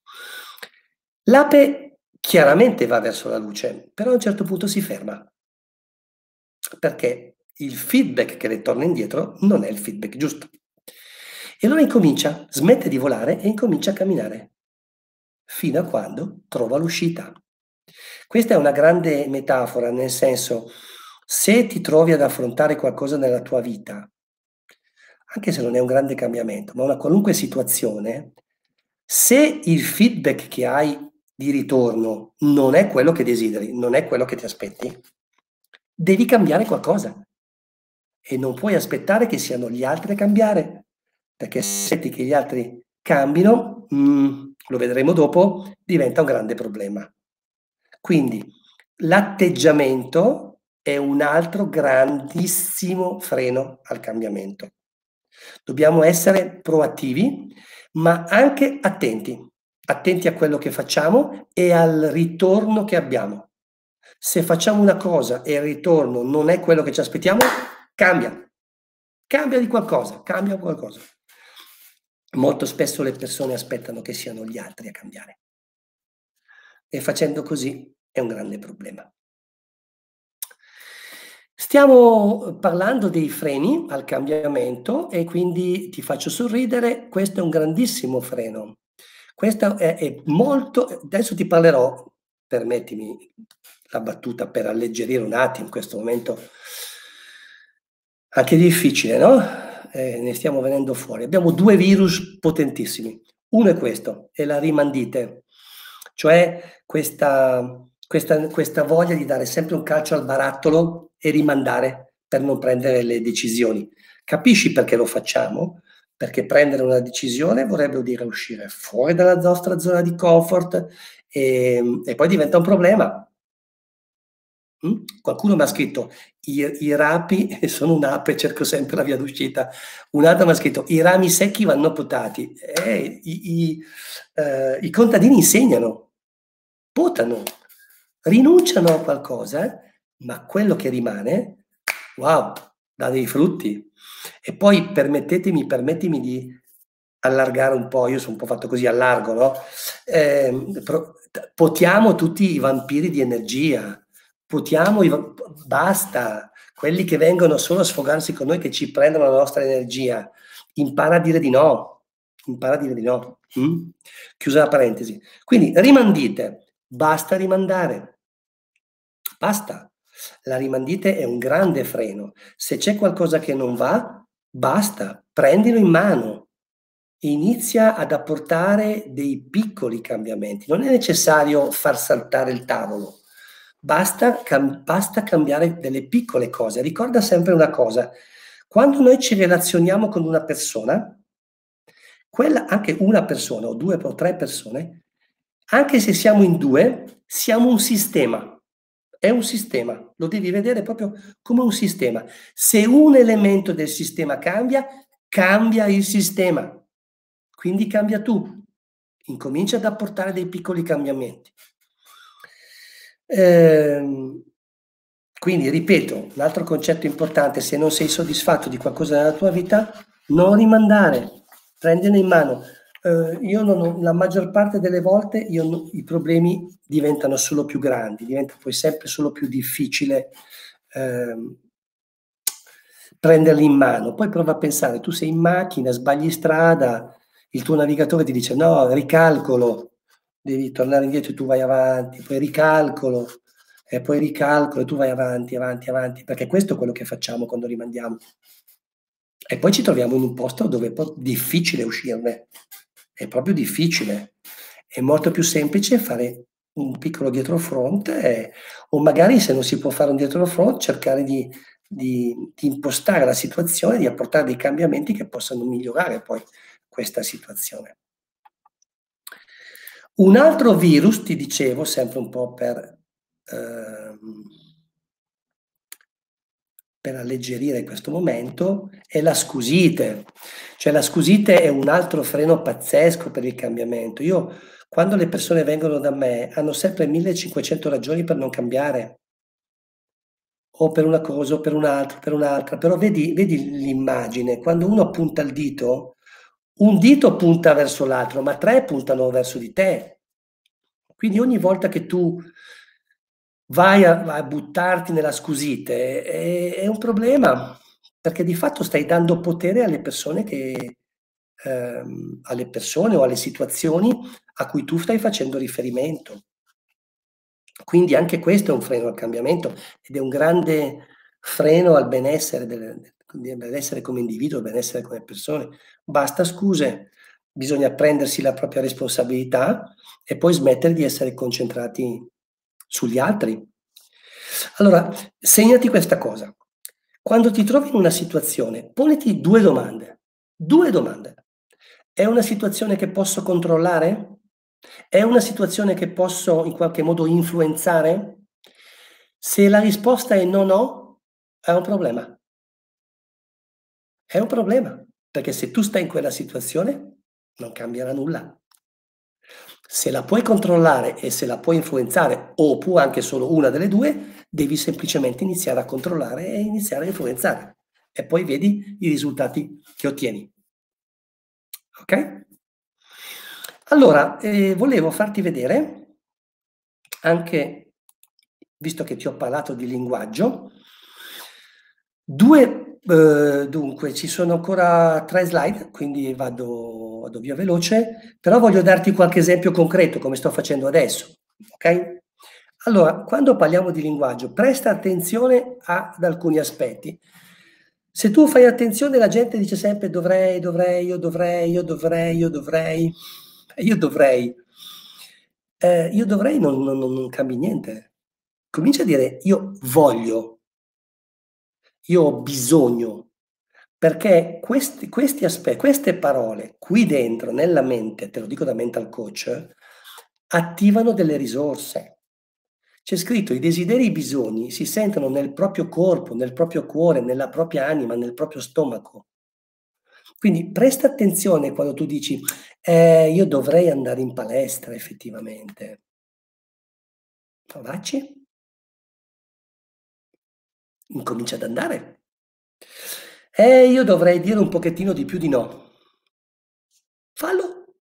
l'ape chiaramente va verso la luce, però a un certo punto si ferma, perché il feedback che le torna indietro non è il feedback giusto. E allora incomincia, smette di volare e incomincia a camminare, fino a quando trova l'uscita. Questa è una grande metafora, nel senso, se ti trovi ad affrontare qualcosa nella tua vita, anche se non è un grande cambiamento, ma una qualunque situazione, se il feedback che hai di ritorno non è quello che desideri, non è quello che ti aspetti, devi cambiare qualcosa. E non puoi aspettare che siano gli altri a cambiare, perché se aspetti che gli altri cambino, lo vedremo dopo, diventa un grande problema. Quindi l'atteggiamento è un altro grandissimo freno al cambiamento. Dobbiamo essere proattivi, ma anche attenti a quello che facciamo e al ritorno che abbiamo. Se facciamo una cosa e il ritorno non è quello che ci aspettiamo, cambia di qualcosa, cambia qualcosa. Molto spesso le persone aspettano che siano gli altri a cambiare e facendo così è un grande problema. Stiamo parlando dei freni al cambiamento e quindi ti faccio sorridere, questo è un grandissimo freno. Questo è molto, adesso ti parlerò, permettimi la battuta per alleggerire un attimo in questo momento anche difficile, no? Ne stiamo venendo fuori. Abbiamo 2 virus potentissimi. Uno è questo, è la rimandite, cioè questa voglia di dare sempre un calcio al barattolo e rimandare per non prendere le decisioni. Capisci perché lo facciamo? Perché prendere una decisione vorrebbe dire uscire fuori dalla nostra zona di comfort, e poi diventa un problema. Qualcuno m'ha scritto: "I rapi" e sono un'ape, cerco sempre la via d'uscita. Un altro m'ha scritto: "I rami secchi vanno potati". I contadini insegnano, potano, rinunciano a qualcosa, ma quello che rimane, wow, dà dei frutti. E poi permettimi di allargare un po', io son un po' fatto così, allargo, no, potiamo tutti i vampiri di energia, potiamo basta, quelli che vengono solo a sfogarsi con noi, che ci prendono la nostra energia. Impara a dire di no, impara a dire di no. Chiusa la parentesi. Quindi rimandite, basta rimandare. Basta. La rimandite è un grande freno. Se c'è qualcosa che non va, basta, prendilo in mano. Inizia ad apportare dei piccoli cambiamenti. Non è necessario far saltare il tavolo. Basta cambiare delle piccole cose. Ricorda sempre una cosa: quando noi ci relazioniamo con una persona, quella, anche una persona o 2 o 3 persone, anche se siamo in 2, siamo un sistema. È un sistema, lo devi vedere proprio come un sistema. Se un elemento del sistema cambia, cambia il sistema. Quindi cambia tu. Incomincia ad apportare dei piccoli cambiamenti. Quindi ripeto, un altro concetto importante: se non sei soddisfatto di qualcosa nella tua vita, non rimandare, prendine in mano. La maggior parte delle volte i problemi diventano solo più grandi, diventa poi sempre solo più difficile prenderli in mano. Poi prova a pensare, tu sei in macchina, sbagli strada, il tuo navigatore ti dice no, ricalcolo, devi tornare indietro e tu vai avanti, poi ricalcolo e tu vai avanti, avanti, avanti, perché questo è quello che facciamo quando rimandiamo. E poi ci troviamo in un posto dove è difficile uscirne, è proprio difficile. È molto più semplice fare un piccolo dietrofront o magari se non si può fare un dietrofront cercare di impostare la situazione, di apportare dei cambiamenti che possano migliorare poi questa situazione. Un altro virus, ti dicevo, sempre un po' per alleggerire questo momento, è la scusite. Cioè la scusite è un altro freno pazzesco per il cambiamento. Io quando le persone vengono da me hanno sempre 1500 ragioni per non cambiare, o per una cosa o per un'altra, però vedi l'immagine, quando uno punta il dito, un dito punta verso l'altro, ma 3 puntano verso di te. Quindi ogni volta che tu vai a buttarti nella scusite è un problema, perché di fatto stai dando potere alle persone o alle situazioni a cui tu stai facendo riferimento. Quindi anche questo è un freno al cambiamento ed è un grande freno al benessere del benessere come individuo, al benessere come persone. Basta scuse, bisogna prendersi la propria responsabilità e poi smettere di essere concentrati sugli altri. Allora, segnati questa cosa. Quando ti trovi in una situazione, poniti 2 domande. 2 domande. È una situazione che posso controllare? È una situazione che posso in qualche modo influenzare? Se la risposta è no, no, è un problema. È un problema, perché se tu stai in quella situazione non cambierà nulla. Se la puoi controllare e se la puoi influenzare, o può anche solo una delle due, devi semplicemente iniziare a controllare e iniziare a influenzare. E poi vedi i risultati che ottieni. Ok? Allora, volevo farti vedere anche, visto che ti ho parlato di linguaggio, dunque ci sono ancora 3 slide, quindi vado via veloce, però voglio darti qualche esempio concreto, come sto facendo adesso, okay? Allora, quando parliamo di linguaggio, presta attenzione ad alcuni aspetti. Se tu fai attenzione, la gente dice sempre: "Dovrei, dovrei, io dovrei, io dovrei, io dovrei, io dovrei". Io dovrei non cambi niente. Comincia a dire: "Io voglio". Io ho bisogno, perché queste parole qui dentro nella mente, te lo dico da mental coach, attivano delle risorse. C'è scritto: "I desideri e i bisogni si sentono nel proprio corpo, nel proprio cuore, nella propria anima, nel proprio stomaco". Quindi presta attenzione quando tu dici: io dovrei andare in palestra effettivamente". Provaci, incomincia ad andare. Io dovrei dire un pochettino di più di no". Fallo,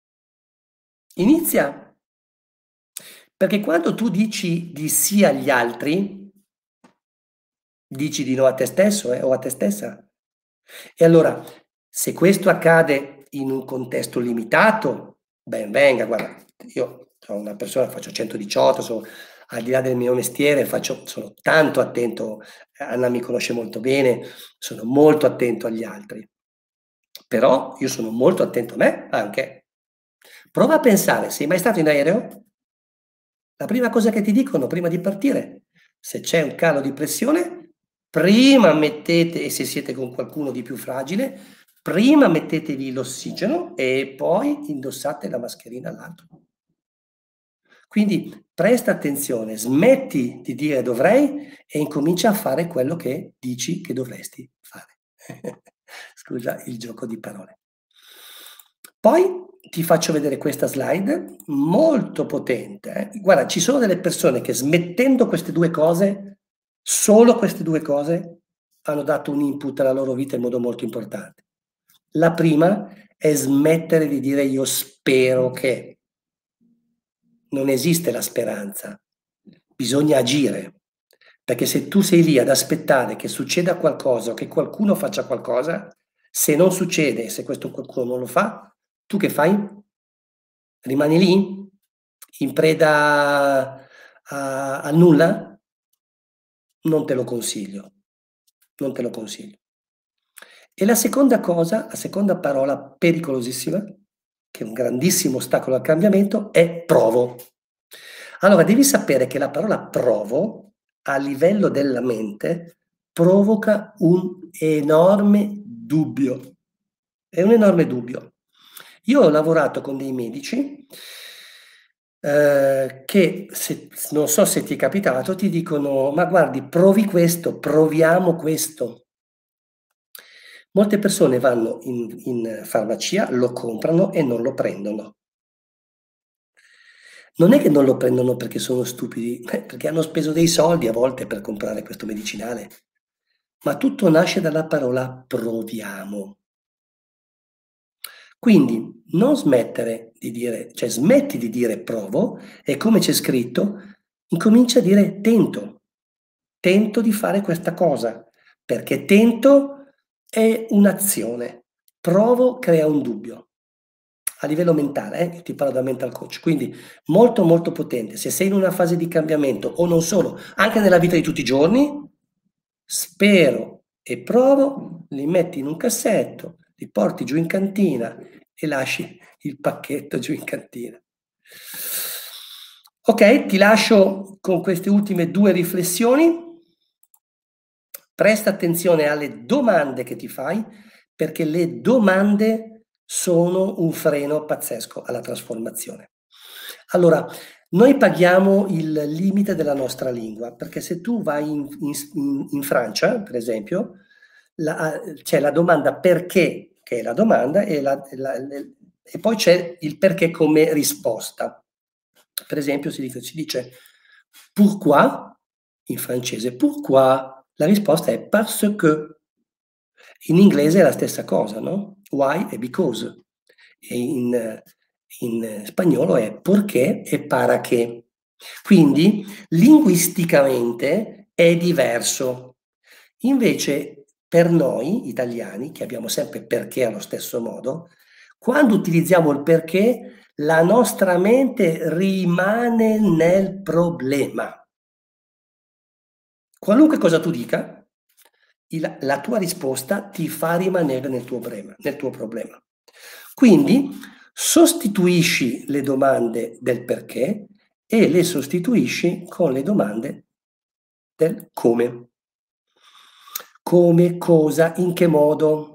inizia, perché quando tu dici di sì agli altri, dici di no a te stesso, o a te stessa. E allora, se questo accade in un contesto limitato, ben venga, guarda, io sono una persona, faccio 118, al di là del mio mestiere, sono tanto attento, Anna mi conosce molto bene, sono molto attento agli altri. Però io sono molto attento a me anche. Prova a pensare, sei mai stato in aereo? La prima cosa che ti dicono prima di partire, se c'è un calo di pressione, prima mettete, e se siete con qualcuno di più fragile, prima mettetevi l'ossigeno e poi indossate la mascherina all'altro. Quindi presta attenzione, smetti di dire dovrei e incomincia a fare quello che dici che dovresti fare. Scusa il gioco di parole. Poi ti faccio vedere questa slide molto potente. Guarda, ci sono delle persone che smettendo queste 2 cose, solo queste 2 cose, hanno dato un input alla loro vita in modo molto importante. La prima è smettere di dire io spero che. Non esiste la speranza, bisogna agire. Perché se tu sei lì ad aspettare che succeda qualcosa o che qualcuno faccia qualcosa, se non succede, se questo qualcuno non lo fa, tu che fai? Rimani lì? In preda al nulla? Non te lo consiglio, non te lo consiglio. E la seconda cosa, la seconda parola pericolosissima, che è un grandissimo ostacolo al cambiamento, è provo. Allora, devi sapere che la parola provo, a livello della mente, provoca un enorme dubbio. È un enorme dubbio. Io ho lavorato con dei medici, che non so se ti è capitato, ti dicono: "Ma guardi, provi questo, proviamo questo". Molte persone vanno in farmacia, lo comprano e non lo prendono. Non è che non lo prendono perché sono stupidi, perché hanno speso dei soldi a volte per comprare questo medicinale. Ma tutto nasce dalla parola proviamo. Quindi non smettere di dire, cioè smetti di dire provo e come c'è scritto, incomincia a dire tento. Tento di fare questa cosa, perché tento è un'azione. Provo crea un dubbio. A livello mentale, io ti parlo da mental coach, quindi molto, molto potente. Se sei in una fase di cambiamento o non solo, anche nella vita di tutti i giorni, spero e provo, li metti in un cassetto, li porti giù in cantina e lasci il pacchetto giù in cantina. Ok, ti lascio con queste ultime 2 riflessioni. Presta attenzione alle domande che ti fai, perché le domande sono un freno pazzesco alla trasformazione. Allora, noi paghiamo il limite della nostra lingua, perché se tu vai in Francia, per esempio, c'è la domanda perché, che è la domanda, e poi c'è il perché come risposta. Per esempio si dice pourquoi in francese, pourquoi, la risposta è parce que. In inglese è la stessa cosa, no? Why e because. E in spagnolo è porque e para che. Quindi linguisticamente è diverso. Invece per noi italiani, che abbiamo sempre perché allo stesso modo, quando utilizziamo il perché, la nostra mente rimane nel problema. Qualunque cosa tu dica, la tua risposta ti fa rimanere nel tuo problema. Quindi sostituisci le domande del perché e le sostituisci con le domande del come. Come, cosa, in che modo.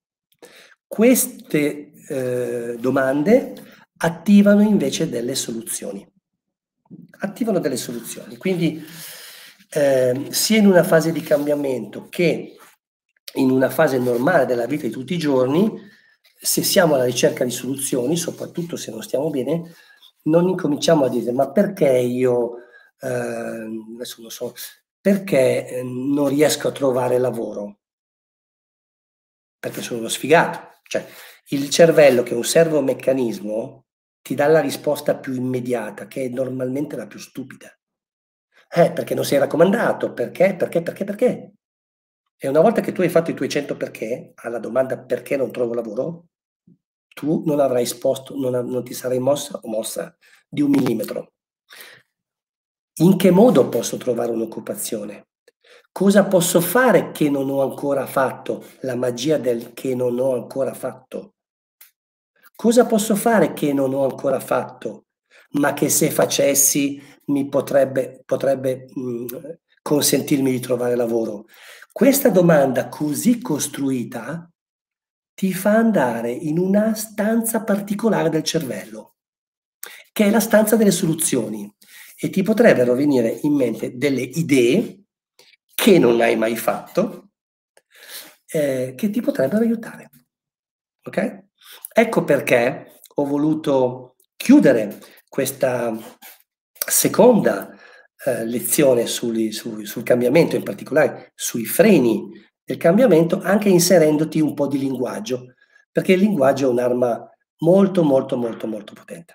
Queste domande attivano invece delle soluzioni. Attivano delle soluzioni. Quindi sia in una fase di cambiamento che in una fase normale della vita di tutti i giorni, se siamo alla ricerca di soluzioni, soprattutto se non stiamo bene, non incominciamo a dire ma perché io, adesso non so, perché non riesco a trovare lavoro? Perché sono uno sfigato. Cioè, il cervello, che è un servomeccanismo, ti dà la risposta più immediata, che è normalmente la più stupida. Perché non sei raccomandato, perché? E una volta che tu hai fatto i tuoi 100 perché, alla domanda perché non trovo lavoro, tu non avrai esposto, non ti sarai mossa o mossa di 1 millimetro. In che modo posso trovare un'occupazione? Cosa posso fare che non ho ancora fatto? La magia del che non ho ancora fatto. Cosa posso fare che non ho ancora fatto, ma che se facessi mi potrebbe consentirmi di trovare lavoro? Questa domanda così costruita ti fa andare in una stanza particolare del cervello, che è la stanza delle soluzioni, e ti potrebbero venire in mente delle idee che non hai mai fatto, che ti potrebbero aiutare. Okay? Ecco perché ho voluto chiudere questa seconda, lezione sul cambiamento, in particolare sui freni del cambiamento, anche inserendoti un po' di linguaggio, perché il linguaggio è un'arma molto, molto, molto, molto potente.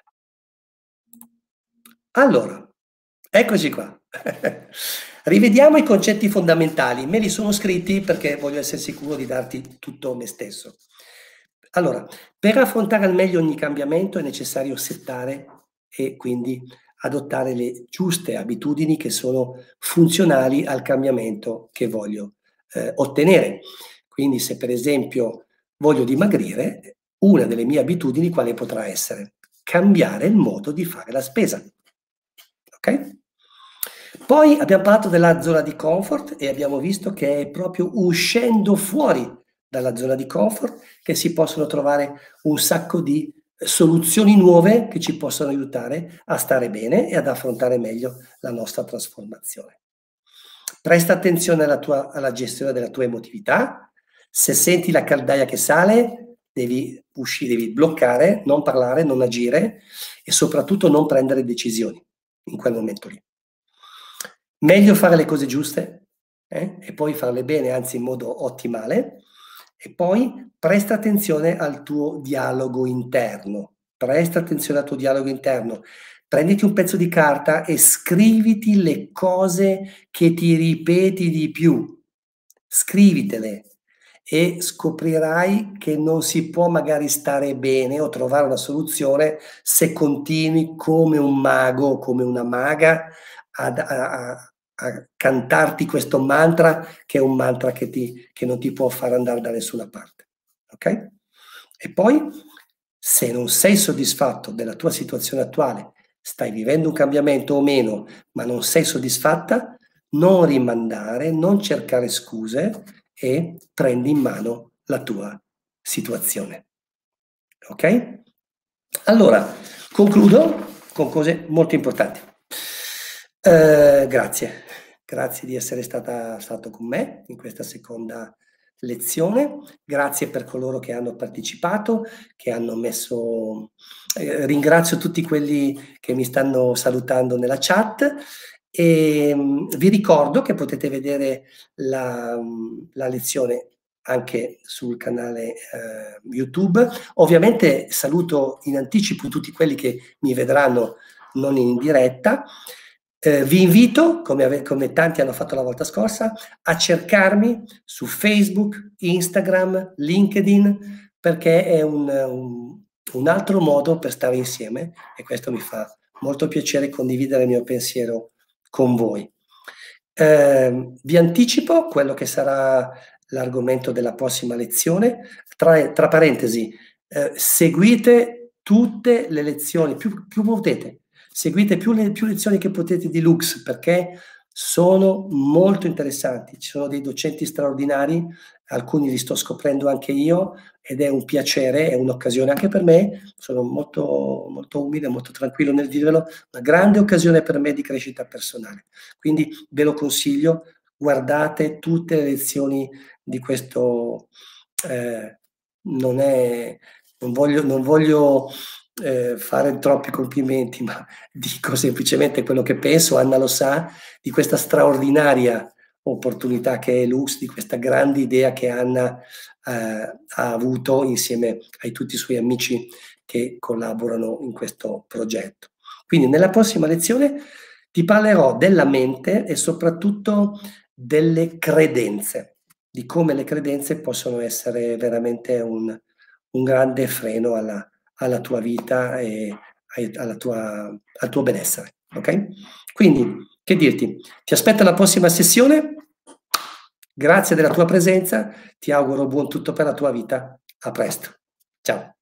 Allora, eccoci qua. Rivediamo i concetti fondamentali. Me li sono scritti perché voglio essere sicuro di darti tutto me stesso. Allora, per affrontare al meglio ogni cambiamento è necessario settare e quindi adottare le giuste abitudini che sono funzionali al cambiamento che voglio ottenere. Quindi se per esempio voglio dimagrire, una delle mie abitudini quale potrà essere? Cambiare il modo di fare la spesa. Ok? Poi abbiamo parlato della zona di comfort e abbiamo visto che è proprio uscendo fuori dalla zona di comfort che si possono trovare un sacco di soluzioni nuove che ci possono aiutare a stare bene e ad affrontare meglio la nostra trasformazione. Presta attenzione alla gestione della tua emotività. Se senti la caldaia che sale, devi uscire, devi bloccare, non parlare, non agire e soprattutto non prendere decisioni in quel momento lì. Meglio fare le cose giuste e poi farle bene, anzi in modo ottimale, e poi presta attenzione al tuo dialogo interno. Presta attenzione al tuo dialogo interno. Prenditi un pezzo di carta e scriviti le cose che ti ripeti di più. Scrivitele e scoprirai che non si può magari stare bene o trovare una soluzione se continui come un mago o come una maga a cantarti questo mantra, che è un mantra che non ti può far andare da nessuna parte. Ok? E poi, se non sei soddisfatto della tua situazione attuale, stai vivendo un cambiamento o meno, ma non sei soddisfatta, non rimandare, non cercare scuse e prendi in mano la tua situazione. Ok? Allora, concludo con cose molto importanti. Grazie di essere stato con me in questa seconda lezione. Grazie per coloro che hanno partecipato, che hanno messo... ringrazio tutti quelli che mi stanno salutando nella chat e vi ricordo che potete vedere la lezione anche sul canale YouTube. Ovviamente saluto in anticipo tutti quelli che mi vedranno non in diretta. Vi invito, come tanti hanno fatto la volta scorsa, a cercarmi su Facebook, Instagram, LinkedIn, perché è un altro modo per stare insieme e questo mi fa molto piacere condividere il mio pensiero con voi. Vi anticipo quello che sarà l'argomento della prossima lezione. Tra parentesi, seguite tutte le lezioni, più potete. Seguite più lezioni che potete di Lux perché sono molto interessanti. Ci sono dei docenti straordinari, alcuni li sto scoprendo anche io ed è un piacere, è un'occasione anche per me. Sono molto, molto umile, molto tranquillo nel dirvelo, una grande occasione per me di crescita personale. Quindi ve lo consiglio, guardate tutte le lezioni di questo. Non voglio fare troppi complimenti, ma dico semplicemente quello che penso, Anna lo sa, di questa straordinaria opportunità che è Lux, di questa grande idea che Anna ha avuto insieme ai tutti i suoi amici che collaborano in questo progetto. Quindi nella prossima lezione ti parlerò della mente e soprattutto delle credenze, di come le credenze possono essere veramente un grande freno alla tua vita e al tuo benessere. Ok? Quindi, che dirti? Ti aspetto alla prossima sessione. Grazie della tua presenza. Ti auguro buon tutto per la tua vita. A presto. Ciao.